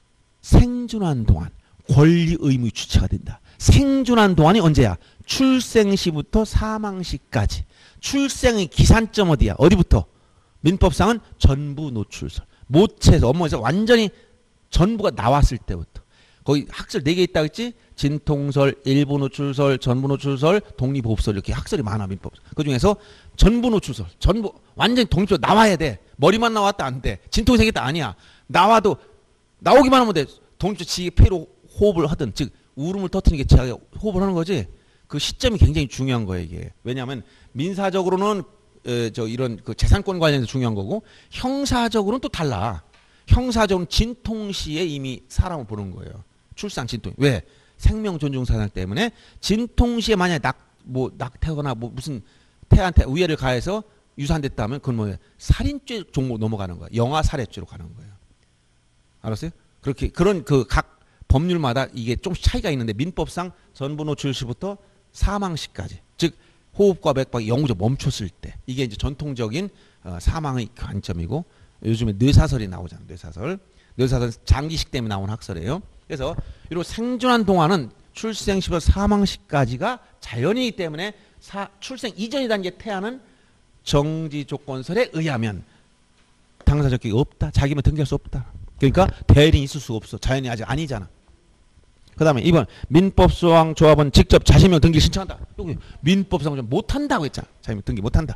생존한 동안 권리 의무의 주체가 된다. 생존한 동안이 언제야? 출생 시부터 사망 시까지. 출생의 기산점 어디야? 어디부터? 민법상은 전부 노출설. 모체에서 업무에서 완전히 전부가 나왔을 때부터. 거기 학설 네 개 있다고 했지? 진통설, 일부 노출설, 전부 노출설, 독립호흡설 이렇게 학설이 많아 민법. 그 중에서 전부 노출설, 전부 완전히 독립적으로 나와야 돼. 머리만 나왔다 안 돼. 진통이 생겼다 아니야. 나와도 나오기만 하면 돼. 독립적 지게 폐로 호흡을 하든 즉 울음을 터뜨리는 게 지하게 호흡을 하는 거지. 그 시점이 굉장히 중요한 거예요 이게. 왜냐하면 민사적으로는 에, 저 이런 그 재산권 관련해서 중요한 거고 형사적으로는 또 달라. 형사적으로는 진통시에 이미 사람을 보는 거예요. 출산 진통. 왜? 생명 존중 사상 때문에 진통시에 만약에 낙, 뭐, 낙태거나 뭐 무슨 태한테 우애를 가해서 유산됐다면 그건 뭐예요? 살인죄 종목 넘어가는 거야. 영아 살해죄로 가는 거예요. 알았어요? 그렇게, 그런 그 각 법률마다 이게 좀씩 차이가 있는데 민법상 전부 노출 시부터 사망 시까지. 즉, 호흡과 맥박이 영구적 멈췄을 때. 이게 이제 전통적인 어, 사망의 관점이고 요즘에 뇌사설이 나오잖아요. 뇌사설. 뇌사설 장기식 때문에 나온 학설이에요. 그래서 이런 생존한 동안은 출생 시부터 사망 시까지가 자연이기 때문에 사, 출생 이전의 단계 태아는 정지 조건설에 의하면 당사 적격이 없다. 자기면 등기할 수 없다. 그러니까 대리인이 있을 수가 없어. 자연이 아직 아니잖아. 그 다음에 이 번 민법소왕 조합은 직접 자신명 등기 신청한다. 여기 민법상 좀 못한다고 했잖아. 자신명 등기 못한다.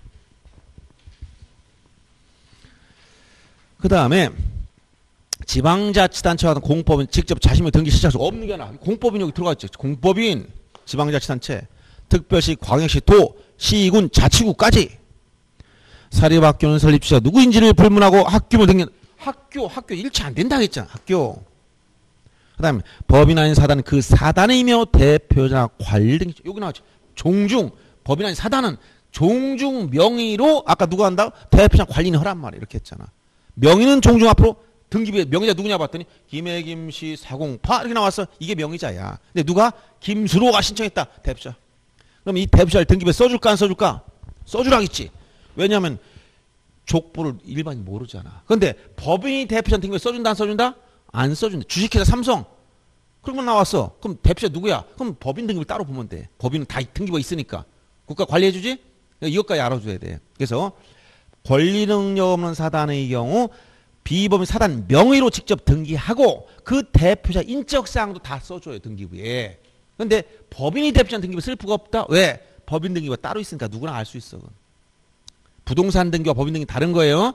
그 다음에 지방자치단체와 공법인 직접 자신명 등기 신청할 수 없는 게 하나. 공법인 여기 들어가 있죠. 공법인, 지방자치단체, 특별시, 광역시, 도, 시군, 자치구까지 사립학교는 설립시가 누구인지를 불문하고 학교를 등기 학교, 학교 일치 안 된다고 했잖아. 학교. 그 다음에 법인 아닌 사단은 그 사단이며 대표자 관리 등기 여기 나왔죠. 종중, 법인 아닌 사단은 종중 명의로 아까 누가 한다? 대표자 관리는 하란 말이야. 이렇게 했잖아. 명의는 종중 앞으로 등기부에 명의자 누구냐 봤더니 김해김씨 사공파 이렇게 나왔어. 이게 명의자야. 근데 누가? 김수로가 신청했다. 대표자. 그럼 이 대표자를 등기부에 써줄까 안 써줄까? 써주라겠지. 왜냐하면 족보를 일반인 모르잖아. 그런데 법인이 대표자 등기부에 써준다 안 써준다? 안 써준다. 주식회사 삼성. 그러면 나왔어. 그럼 대표자 누구야? 그럼 법인 등기부를 따로 보면 돼. 법인은 다 등기부가 있으니까. 국가 관리해주지? 이것까지 알아줘야 돼. 그래서 권리 능력 없는 사단의 경우 비범위 사단 명의로 직접 등기하고 그 대표자 인적사항도 다 써줘요. 등기부에. 근데 법인이 대표자 등기부 쓸 필요가 없다. 왜? 법인 등기부가 따로 있으니까 누구나 알 수 있어. 부동산 등기와 법인 등기 다른 거예요.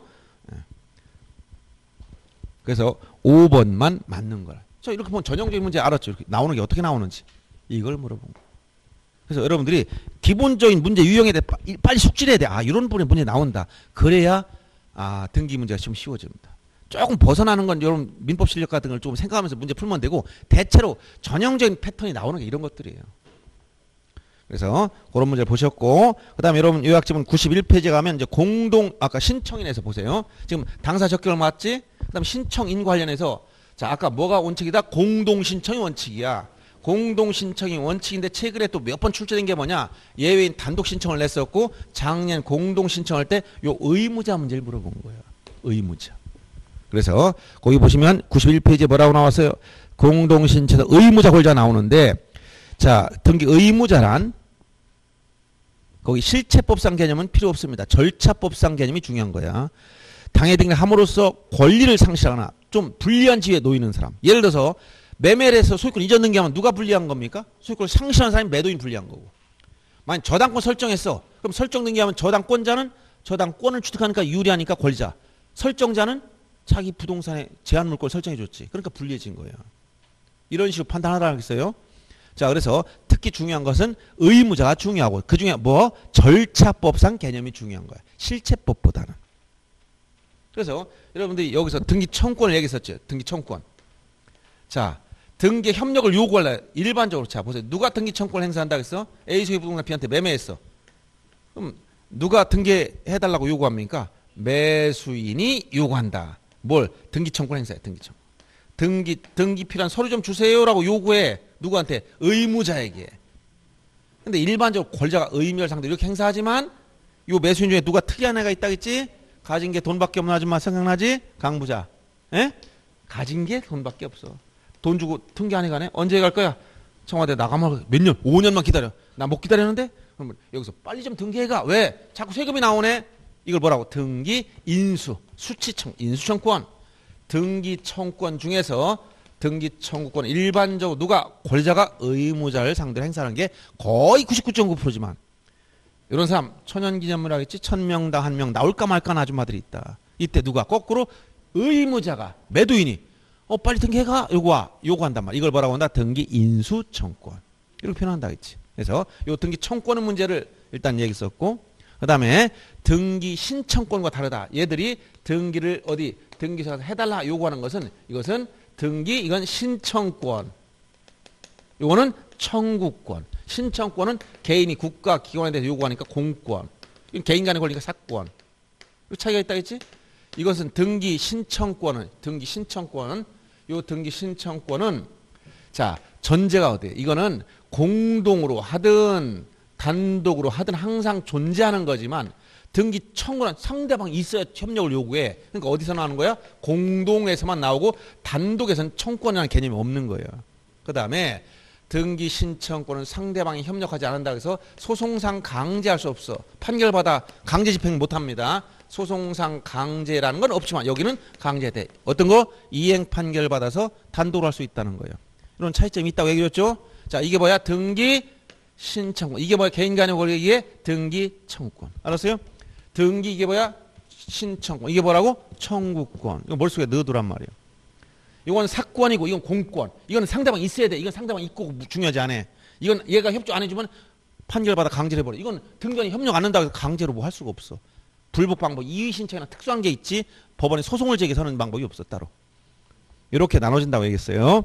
그래서 오 번만 맞는 거라. 저 이렇게 보면 전형적인 문제 알았죠. 이렇게 나오는 게 어떻게 나오는지. 이걸 물어본 거. 그래서 여러분들이 기본적인 문제 유형에 대해 빨리 숙지해야 돼. 아, 이런 분의 문제 나온다. 그래야 아, 등기 문제가 좀 쉬워집니다. 조금 벗어나는 건 여러분 민법 실력 같은 걸 조금 생각하면서 문제 풀면 되고 대체로 전형적인 패턴이 나오는 게 이런 것들이에요. 그래서 그런 문제를 보셨고 그다음에 여러분 요약집은 구십일 페이지에 가면 이제 공동 아까 신청인에서 보세요. 지금 당사 적격을 맞지? 그다음에 신청인 관련해서 자 아까 뭐가 원칙이다? 공동 신청이 원칙이야. 공동 신청이 원칙인데 최근에 또 몇 번 출제된 게 뭐냐? 예외인 단독 신청을 냈었고 작년 공동 신청할 때 요 의무자 문제를 물어본 거예요. 의무자. 그래서 거기 보시면 구십일 페이지에 뭐라고 나왔어요? 공동 신청에서 의무자 권자 나오는데 자, 등기 의무자란 거기 실체법상 개념은 필요 없습니다. 절차법상 개념이 중요한 거야. 당해 등기함으로써 권리를 상실하거나 좀 불리한 지위에 놓이는 사람. 예를 들어서 매매를 해서 소유권 이전 등기하면 누가 불리한 겁니까? 소유권을 상실한 사람이 매도인 불리한 거고. 만약 저당권 설정했어. 그럼 설정 등기하면 저당권자는 저당권을 취득하니까 유리하니까 권리자. 설정자는 자기 부동산에 제한 물권을 설정해 줬지. 그러니까 불리해진 거예요. 이런 식으로 판단하라고 했어요. 자, 그래서 특히 중요한 것은 의무자가 중요하고 그 중에 뭐 절차법상 개념이 중요한 거야. 실체법보다는. 그래서 여러분들이 여기서 등기 청구권을 얘기했었죠. 등기 청구권. 자, 등기 협력을 요구할래. 일반적으로 자 보세요. 누가 등기 청구권을 행사한다고 했어? A 소유 부동산 B한테 매매했어. 그럼 누가 등기해달라고 요구합니까? 매수인이 요구한다. 뭘? 등기 청구권 행사해. 등기 청구. 등기 등기 필요한 서류 좀 주세요라고 요구해. 누구한테? 의무자에게. 근데 일반적으로 권자가 의무를 상대로 이렇게 행사하지만 요 매수인 중에 누가 특이한 애가 있다겠지? 가진 게 돈밖에 없는 아줌마 생각나지? 강부자. 에? 가진 게 돈밖에 없어. 돈 주고 등기하니 가네? 언제 갈 거야? 청와대 나가면 몇 년? 오 년만 기다려. 나 못 기다리는데? 그러면 여기서 빨리 좀 등기해가. 왜? 자꾸 세금이 나오네? 이걸 뭐라고? 등기 인수. 수치청, 인수청구권. 등기 청구권 중에서 등기 청구권 일반적으로 누가 권자가 의무자를 상대로 행사하는 게 거의 구십구 점 구 퍼센트지만 이런 사람 천연기념물 하겠지 천 명당 한 명 나올까 말까 하는 아줌마들이 있다. 이때 누가 거꾸로 의무자가 매도인이 어 빨리 등기해가 요구와 요구한단 말이야. 이걸 뭐라고 한다? 등기 인수 청구권 이렇게 표현한다 했지. 그래서 요 등기 청구권 문제를 일단 얘기했었고 그 다음에 등기 신청권과 다르다. 얘들이 등기를 어디 등기소에서 해달라 요구하는 것은 이것은 등기 이건 신청권. 이거는 청구권. 신청권은 개인이 국가 기관에 대해서 요구하니까 공권. 이건 개인 간의 권리니까 사권. 이 차이가 있다겠지? 이것은 등기 신청권은 등기 신청권은 요 등기 신청권은 자 전제가 어디에? 이거는 공동으로 하든 단독으로 하든 항상 존재하는 거지만 등기 청구는 상대방이 있어야 협력을 요구해. 그러니까 어디서 나오는 거야? 공동에서만 나오고 단독에서는 청구권이라는 개념이 없는 거예요. 그 다음에 등기 신청권은 상대방이 협력하지 않는다 해서 소송상 강제할 수 없어. 판결받아 강제 집행 못합니다. 소송상 강제라는 건 없지만 여기는 강제돼. 어떤 거? 이행 판결 받아서 단독으로 할 수 있다는 거예요. 이런 차이점이 있다고 얘기했죠. 자, 이게 뭐야? 등기 신청권. 이게 뭐야? 개인 간의 권리에 등기 청구권. 알았어요? 등기 이게 뭐야? 신청권. 이게 뭐라고? 청구권. 이거 머릿속에 넣어두란 말이에요. 이건 사권이고 이건 공권. 이거는 상대방 있어야 돼. 이건 상대방 있고 중요하지 않아. 이건 얘가 협조 안 해주면 판결받아 강제를 해버려. 이건 등기관이 협력 안 한다고 해서 강제로 뭐 할 수가 없어. 불법 방법, 이의 신청이나 특수한 게 있지 법원에 소송을 제기하는 방법이 없어 따로. 이렇게 나눠진다고 얘기했어요.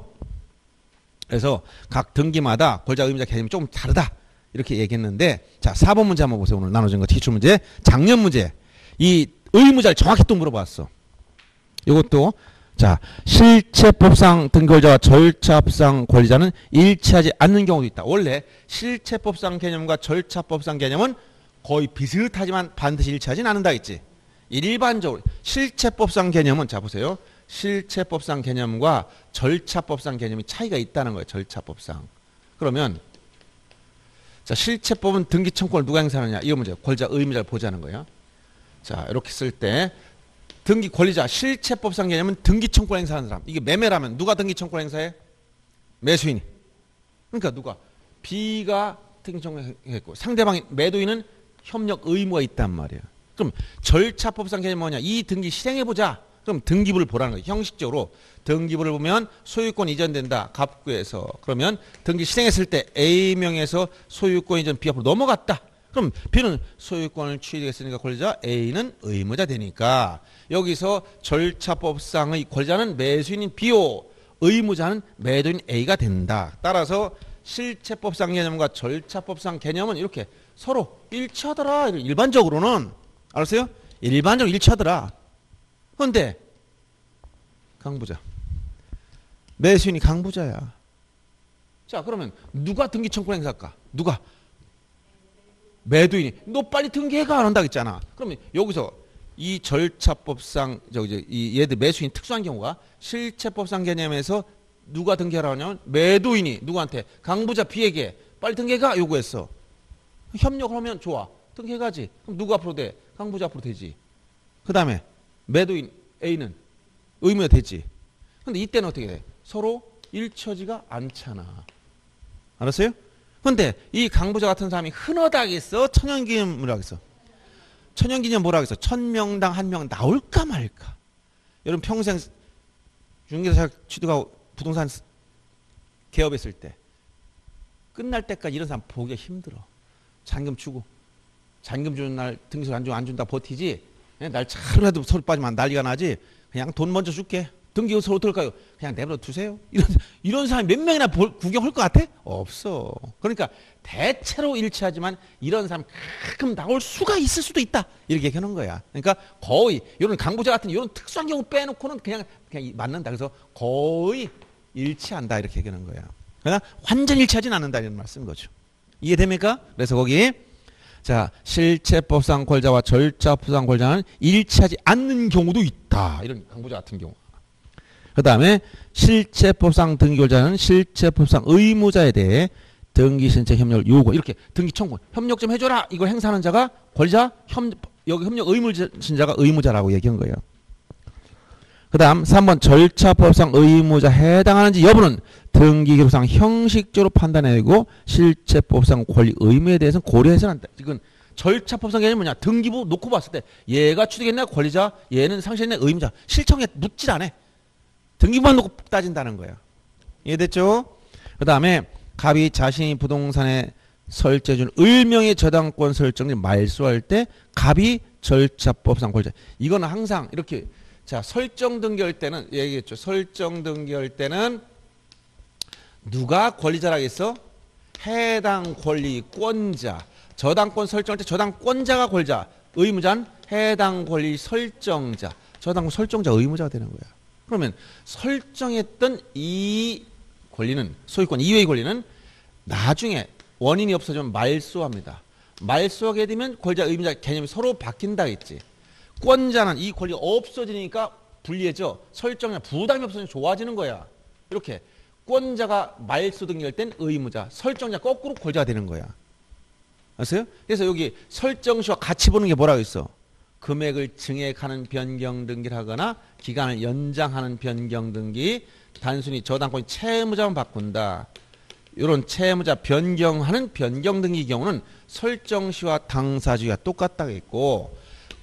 그래서 각 등기마다 권자 의무자 개념이 조금 다르다. 이렇게 얘기했는데 자 사 번 문제 한번 보세요. 오늘 나눠진 거 기출 문제. 작년 문제. 이 의무자를 정확히 또 물어봤어. 이것도 자 실체법상 등기권자와 절차법상 권리자는 일치하지 않는 경우도 있다. 원래 실체법상 개념과 절차법상 개념은 거의 비슷하지만 반드시 일치하지는 않는다 했지. 일반적으로 실체법상 개념은 자 보세요. 실체법상 개념과 절차법상 개념이 차이가 있다는 거예요. 절차법상. 그러면 자 실체법은 등기 청구권을 누가 행사하느냐. 이 문제. 권자 의무자를 보자는 거예요. 자 이렇게 쓸 때 등기 권리자 실체법상 개념은 등기 청구권 행사하는 사람. 이게 매매라면 누가 등기 청구권 행사해? 매수인이. 그러니까 누가? B가 등기 청구했고 상대방인 매도인은 협력 의무가 있단 말이에요. 그럼 절차법상 개념이 뭐냐? 이 등기 실행해보자. 그럼 등기부를 보라는 거예요. 형식적으로 등기부를 보면 소유권 이전된다. 갑구에서. 그러면 등기 실행했을 때 A명에서 소유권 이전 B 앞으로 넘어갔다. 그럼 B는 소유권을 취득했으니까 권리자, A는 의무자 되니까 여기서 절차법상의 권리자는 매수인인 B요. 의무자는 매도인 A가 된다. 따라서 실체법상 개념과 절차법상 개념은 이렇게 서로 일치하더라. 일반적으로는. 알았어요? 일반적으로 일치하더라. 그런데 강부자. 매수인이 강부자야. 자, 그러면 누가 등기 청구 행사할까? 누가? 매도인이. 너 빨리 등기해가 안 한다고 했잖아. 그러면 여기서 이 절차법상 저기 이 얘들 매수인 특수한 경우가 실체법상 개념에서 누가 등기하라고 하냐면 매도인이 누구한테? 강부자 B에게 빨리 등기해가 요구했어. 협력을 하면 좋아. 등기해가지. 그럼 누구 앞으로 돼? 강부자 앞으로 되지. 그 다음에 매도인 A는 의무가 되지. 근데 이때는 어떻게 돼? 서로 일치하지가 않잖아. 알았어요? 근데 이 강부자 같은 사람이 흔하다겠어? 천연기념이라고 했어. 천연기념 뭐라고 했어? 천명당 한 명 나올까 말까. 여러분 평생 중개사 취득하고 부동산 개업했을 때 끝날 때까지 이런 사람 보기가 힘들어. 잔금 주고 잔금 주는 날 등기소 안 주고 안 준다 버티지. 날 차로라도 서로 빠지면 난리가 나지. 그냥 돈 먼저 줄게. 등기소 어떨까요? 그냥 내버려 두세요. 이런 이런 사람이 몇 명이나 볼, 구경할 것 같아? 없어. 그러니까 대체로 일치하지만 이런 사람 가끔 나올 수가 있을 수도 있다. 이렇게 얘기하는 거야. 그러니까 거의 이런 강부자 같은 이런 특수한 경우 빼놓고는 그냥 그냥 맞는다. 그래서 거의 일치한다 이렇게 얘기하는 거야. 그러나 완전 일치하진 않는다 이런 말씀인 거죠. 이해됩니까? 그래서 거기 자 실체법상 권자와 절차법상 권자는 일치하지 않는 경우도 있다. 이런 강부자 같은 경우. 그 다음에 실체법상 등기권자는 실체법상 의무자에 대해 등기신청 협력을 요구 이렇게 등기 청구 협력 좀 해줘라 이걸 행사하는 자가 권리자 협, 여기 협력 의무신자가 의무자라고 얘기한 거예요. 그 다음 삼 번 절차법상 의무자 해당하는지 여부는 등기기록상 형식적으로 판단해내고 실체법상 권리 의무에 대해서는 고려해서는 한다. 이건 절차법상 개념이 뭐냐? 등기부 놓고 봤을 때 얘가 취득했냐 권리자 얘는 상실했냐 의무자 실청에 묻질 않아. 등기부만 놓고 따진다는 거예요. 이해됐죠? 그 다음에 갑이 자신이 부동산에 설정해준 을명의 저당권 설정을 말소할 때 갑이 절차법상 권리자. 이거는 항상 이렇게 자 설정 등기할 때는 얘기했죠. 설정 등기할 때는 누가 권리자라고 했어? 해당 권리권자. 저당권 설정할 때 저당권자가 권리자. 의무자는 해당 권리 설정자. 저당권 설정자 의무자가 되는 거야. 그러면 설정했던 이 권리는 소유권 이외의 권리는 나중에 원인이 없어지면 말소합니다. 말소하게 되면 권리자 의무자 개념이 서로 바뀐다 했지. 권자는 이 권리가 없어지니까 불리해져. 설정이나 부담이 없어지면 좋아지는 거야. 이렇게 권자가 말소 등기할 땐 의무자, 설정자 거꾸로 권자가 되는 거야. 아세요? 그래서 여기 설정시와 같이 보는 게 뭐라고 있어? 금액을 증액하는 변경 등기를 하거나 기간을 연장하는 변경 등기, 단순히 저당권이 채무자만 바꾼다. 이런 채무자 변경하는 변경 등기 경우는 설정시와 당사주의가 똑같다고 했고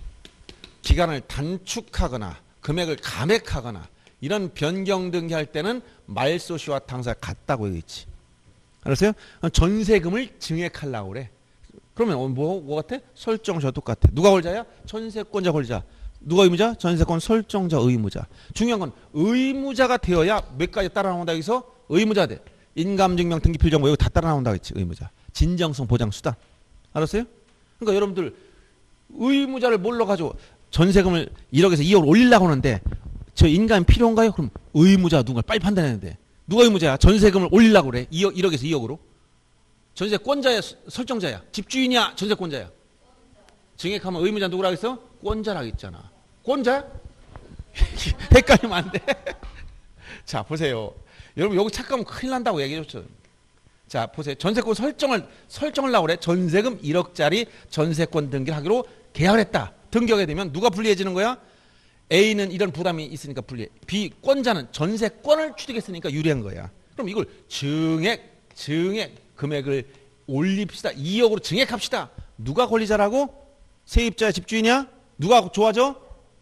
기간을 단축하거나 금액을 감액하거나 이런 변경 등기 할 때는 말소시와 당사가 같다고 얘기했지. 알았어요? 전세금을 증액하려고 그래. 그러면 뭐, 뭐 같아? 설정시와 똑같아. 누가 권자야? 전세권자 권자. 누가 의무자? 전세권 설정자 의무자. 중요한 건 의무자가 되어야 몇 가지 따라 나온다 여기서 의무자 돼. 인감증명 등기필정보 여기 다 따라 나온다고 했지. 의무자. 진정성 보장 수단. 알았어요? 그러니까 여러분들 의무자를 몰라가지고 전세금을 일억에서 이억으로 올리려고 하는데 저 인감이 필요한가요? 그럼 의무자 누군가 빨리 판단해야 돼. 누가 의무자야? 전세금을 올리려고 그래. 이억, 일억에서 이억으로. 전세권자야? 설정자야? 집주인이야? 전세권자야? 증액하면 의무자 누구라고 했어? 권자라고 했잖아. 권자? 헷갈리면 안 돼. 자 보세요. 여러분 여기 착각하면 큰일 난다고 얘기해줬죠. 자 보세요. 전세권 설정을 설정을 하고 그래. 전세금 일억짜리 전세권 등기를 하기로 계약을 했다. 등기하게 되면 누가 불리해지는 거야? A는 이런 부담이 있으니까 불리해. B 권자는 전세권을 취득했으니까 유리한 거야. 그럼 이걸 증액, 증액 금액을 올립시다. 이억으로 증액합시다. 누가 권리자라고? 세입자야, 집주인이야? 누가 좋아져?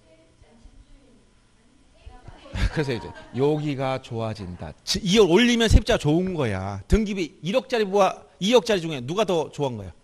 그래서 이제 여기가 좋아진다. 이억 올리면 세입자가 좋은 거야. 등기비 일억짜리와 이억짜리 중에 누가 더 좋은 거야?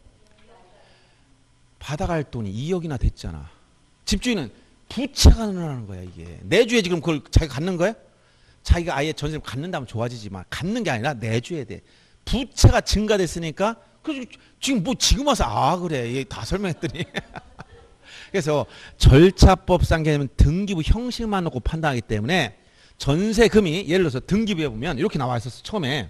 받아갈 돈이 이억이나 됐잖아. 집주인은 부채가 늘어나는 거야, 이게. 내주에 지금 그걸 자기가 갖는 거야? 자기가 아예 전세를 갖는다면 좋아지지만 갖는 게 아니라 내줘야 돼. 부채가 증가됐으니까 그래서 지금 뭐 지금 와서 아 그래 얘 다 설명했더니 그래서 절차법상 개념은 등기부 형식만 놓고 판단하기 때문에 전세금이 예를 들어서 등기부에 보면 이렇게 나와 있었어. 처음에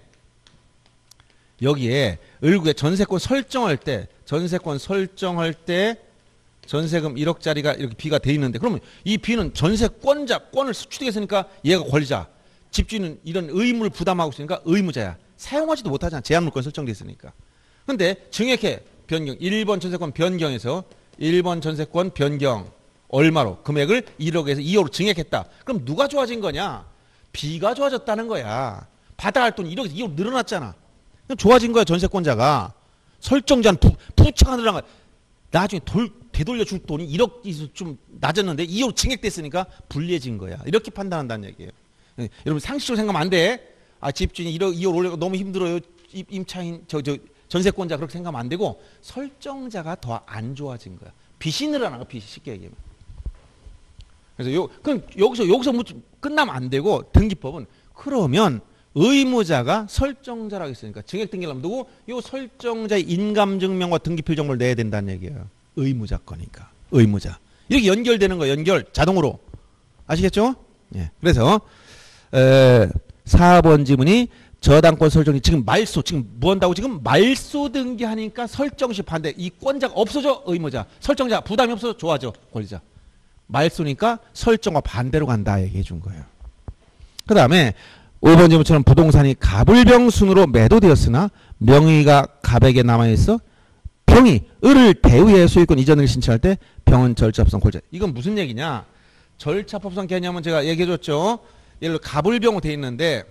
여기에 을구에 전세권 설정할 때 전세권 설정할 때 전세금 일억짜리가 이렇게 B가 돼 있는데 그러면 이 B는 전세권자 권을 취득했으니까 얘가 권리자. 집주인은 이런 의무를 부담하고 있으니까 의무자야. 사용하지도 못하잖아. 제한물권 설정돼 있으니까. 근데 증액해 변경 일 번 전세권 변경에서 일 번 전세권 변경 얼마로 금액을 일억에서 이억으로 증액했다. 그럼 누가 좋아진 거냐? B가 좋아졌다는 거야. 받아갈 돈 일억에서 이억으로 늘어났잖아. 그럼 좋아진 거야 전세권자가. 설정자는 부, 부채가 늘어난 거야. 나중에 돌, 되돌려 줄 돈이 일억이 좀 낮았는데 이억으로 증액됐으니까 불리해진 거야. 이렇게 판단한다는 얘기예요. 네, 여러분 상식적으로 생각하면 안 돼. 아 집주인이 일억, 이억 올리고 너무 힘들어요. 임차인 저, 저 전세권자 그렇게 생각하면 안 되고 설정자가 더 안 좋아진 거야. 빚이 늘어나는 거야. 빚이 쉽게 얘기하면. 그래서 요 그럼 여기서 여기서 뭐 끝나면 안 되고 등기법은 그러면 의무자가 설정자라고 했으니까 증액 등기를 하면 누구? 요 설정자의 인감증명과 등기필 정보를 내야 된다는 얘기예요. 의무자 거니까. 의무자. 이렇게 연결되는 거예요. 연결 자동으로. 아시겠죠? 예. 그래서 에, 사 번 지문이 저당권 설정이 지금 말소 지금 뭐 한다고 지금 말소 등기하니까 설정시 반대 이 권자가 없어져 의무자 설정자 부담이 없어져 좋아져 권리자 말소니까 설정과 반대로 간다 얘기해 준 거예요. 그 다음에 오 번 지문처럼 부동산이 갑을병순으로 매도되었으나 명의가 갑에게 남아있어 병이 을을 대위해 소유권 이전을 신청할 때 병은 절차법상 권리자. 이건 무슨 얘기냐? 절차법상 개념은 제가 얘기해 줬죠. 예를 들어 갑을병으로 돼 있는데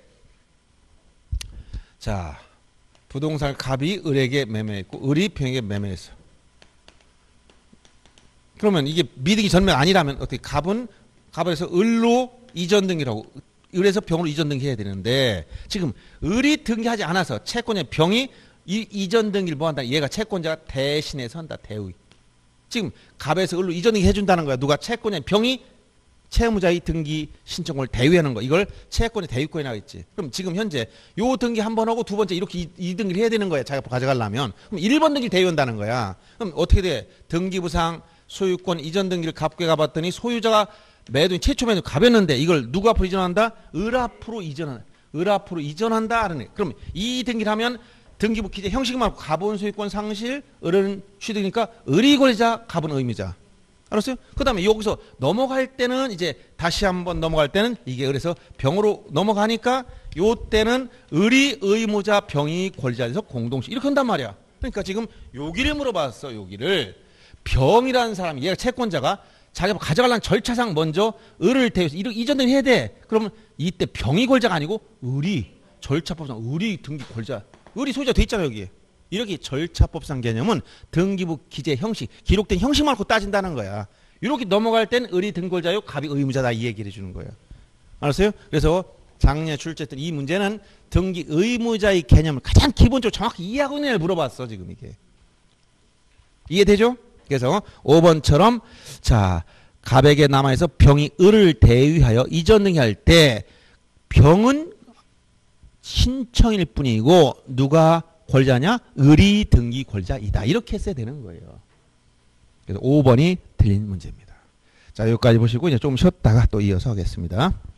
자 부동산을 갑이 을에게 매매했고 을이 병에게 매매했어. 그러면 이게 미등기 전매가 아니라면 어떻게 갑은 갑에서 을로 이전 등기라고 을에서 병으로 이전 등기해야 되는데 지금 을이 등기하지 않아서 채권의 병이 이, 이전 등기를 뭐 한다? 얘가 채권자가 대신해서 한다. 대의. 지금 갑에서 을로 이전 등기 해준다는 거야. 누가 채권의 병이 채무자의 등기 신청을 대위하는 거. 이걸 채권의 대위권이 나겠지. 그럼 지금 현재 요 등기 한 번 하고 두 번째 이렇게 이, 이 등기를 해야 되는 거야. 자기가 가져가려면. 그럼 일 번 등기를 대위한다는 거야. 그럼 어떻게 돼? 등기부상 소유권 이전 등기를 갑께 가봤더니 소유자가 매도인 최초 매도 갑이었는데 이걸 누구 앞으로 이전한다? 을 앞으로 이전한다. 을 앞으로 이전한다. 하는 그럼 이 등기를 하면 등기부 기재 형식만 갑은 소유권 상실, 을은 취득이니까 을이 권리자, 갑은 의무자. 알았어요? 그 다음에 여기서 넘어갈 때는 이제 다시 한번 넘어갈 때는 이게 그래서 병으로 넘어가니까 요 때는 을이 의무자, 병이 권리자에서 공동시 이렇게 한단 말이야. 그러니까 지금 여기를 물어봤어. 여기를 병이라는 사람이 얘가 채권자가 자기가 가져가려는 절차상 먼저 을을 대해서 이전등 해야 돼. 그러면 이때 병이 권리자가 아니고 을이 절차법상 을이 등기 권리자. 을이 소유자 돼 있잖아 여기에. 이렇게 절차법상 개념은 등기부 기재 형식, 기록된 형식만 놓고 따진다는 거야. 이렇게 넘어갈 땐 을이 등권자요, 갑이 의무자다 이 얘기를 해주는 거예요. 알았어요? 그래서 작년에 출제했던 이 문제는 등기 의무자의 개념을 가장 기본적으로 정확히 이해하고 있느냐를 물어봤어 지금 이게. 이해되죠? 그래서 오 번처럼 자 갑에게 남아있어 병이 을을 대위하여 이전 등기할 때 병은 신청일 뿐이고 누가 권리자냐? 을이 등기 권리자이다. 이렇게 했어야 되는 거예요. 그래서 오 번이 틀린 문제입니다. 자, 여기까지 보시고 이제 좀 쉬었다가 또 이어서 하겠습니다.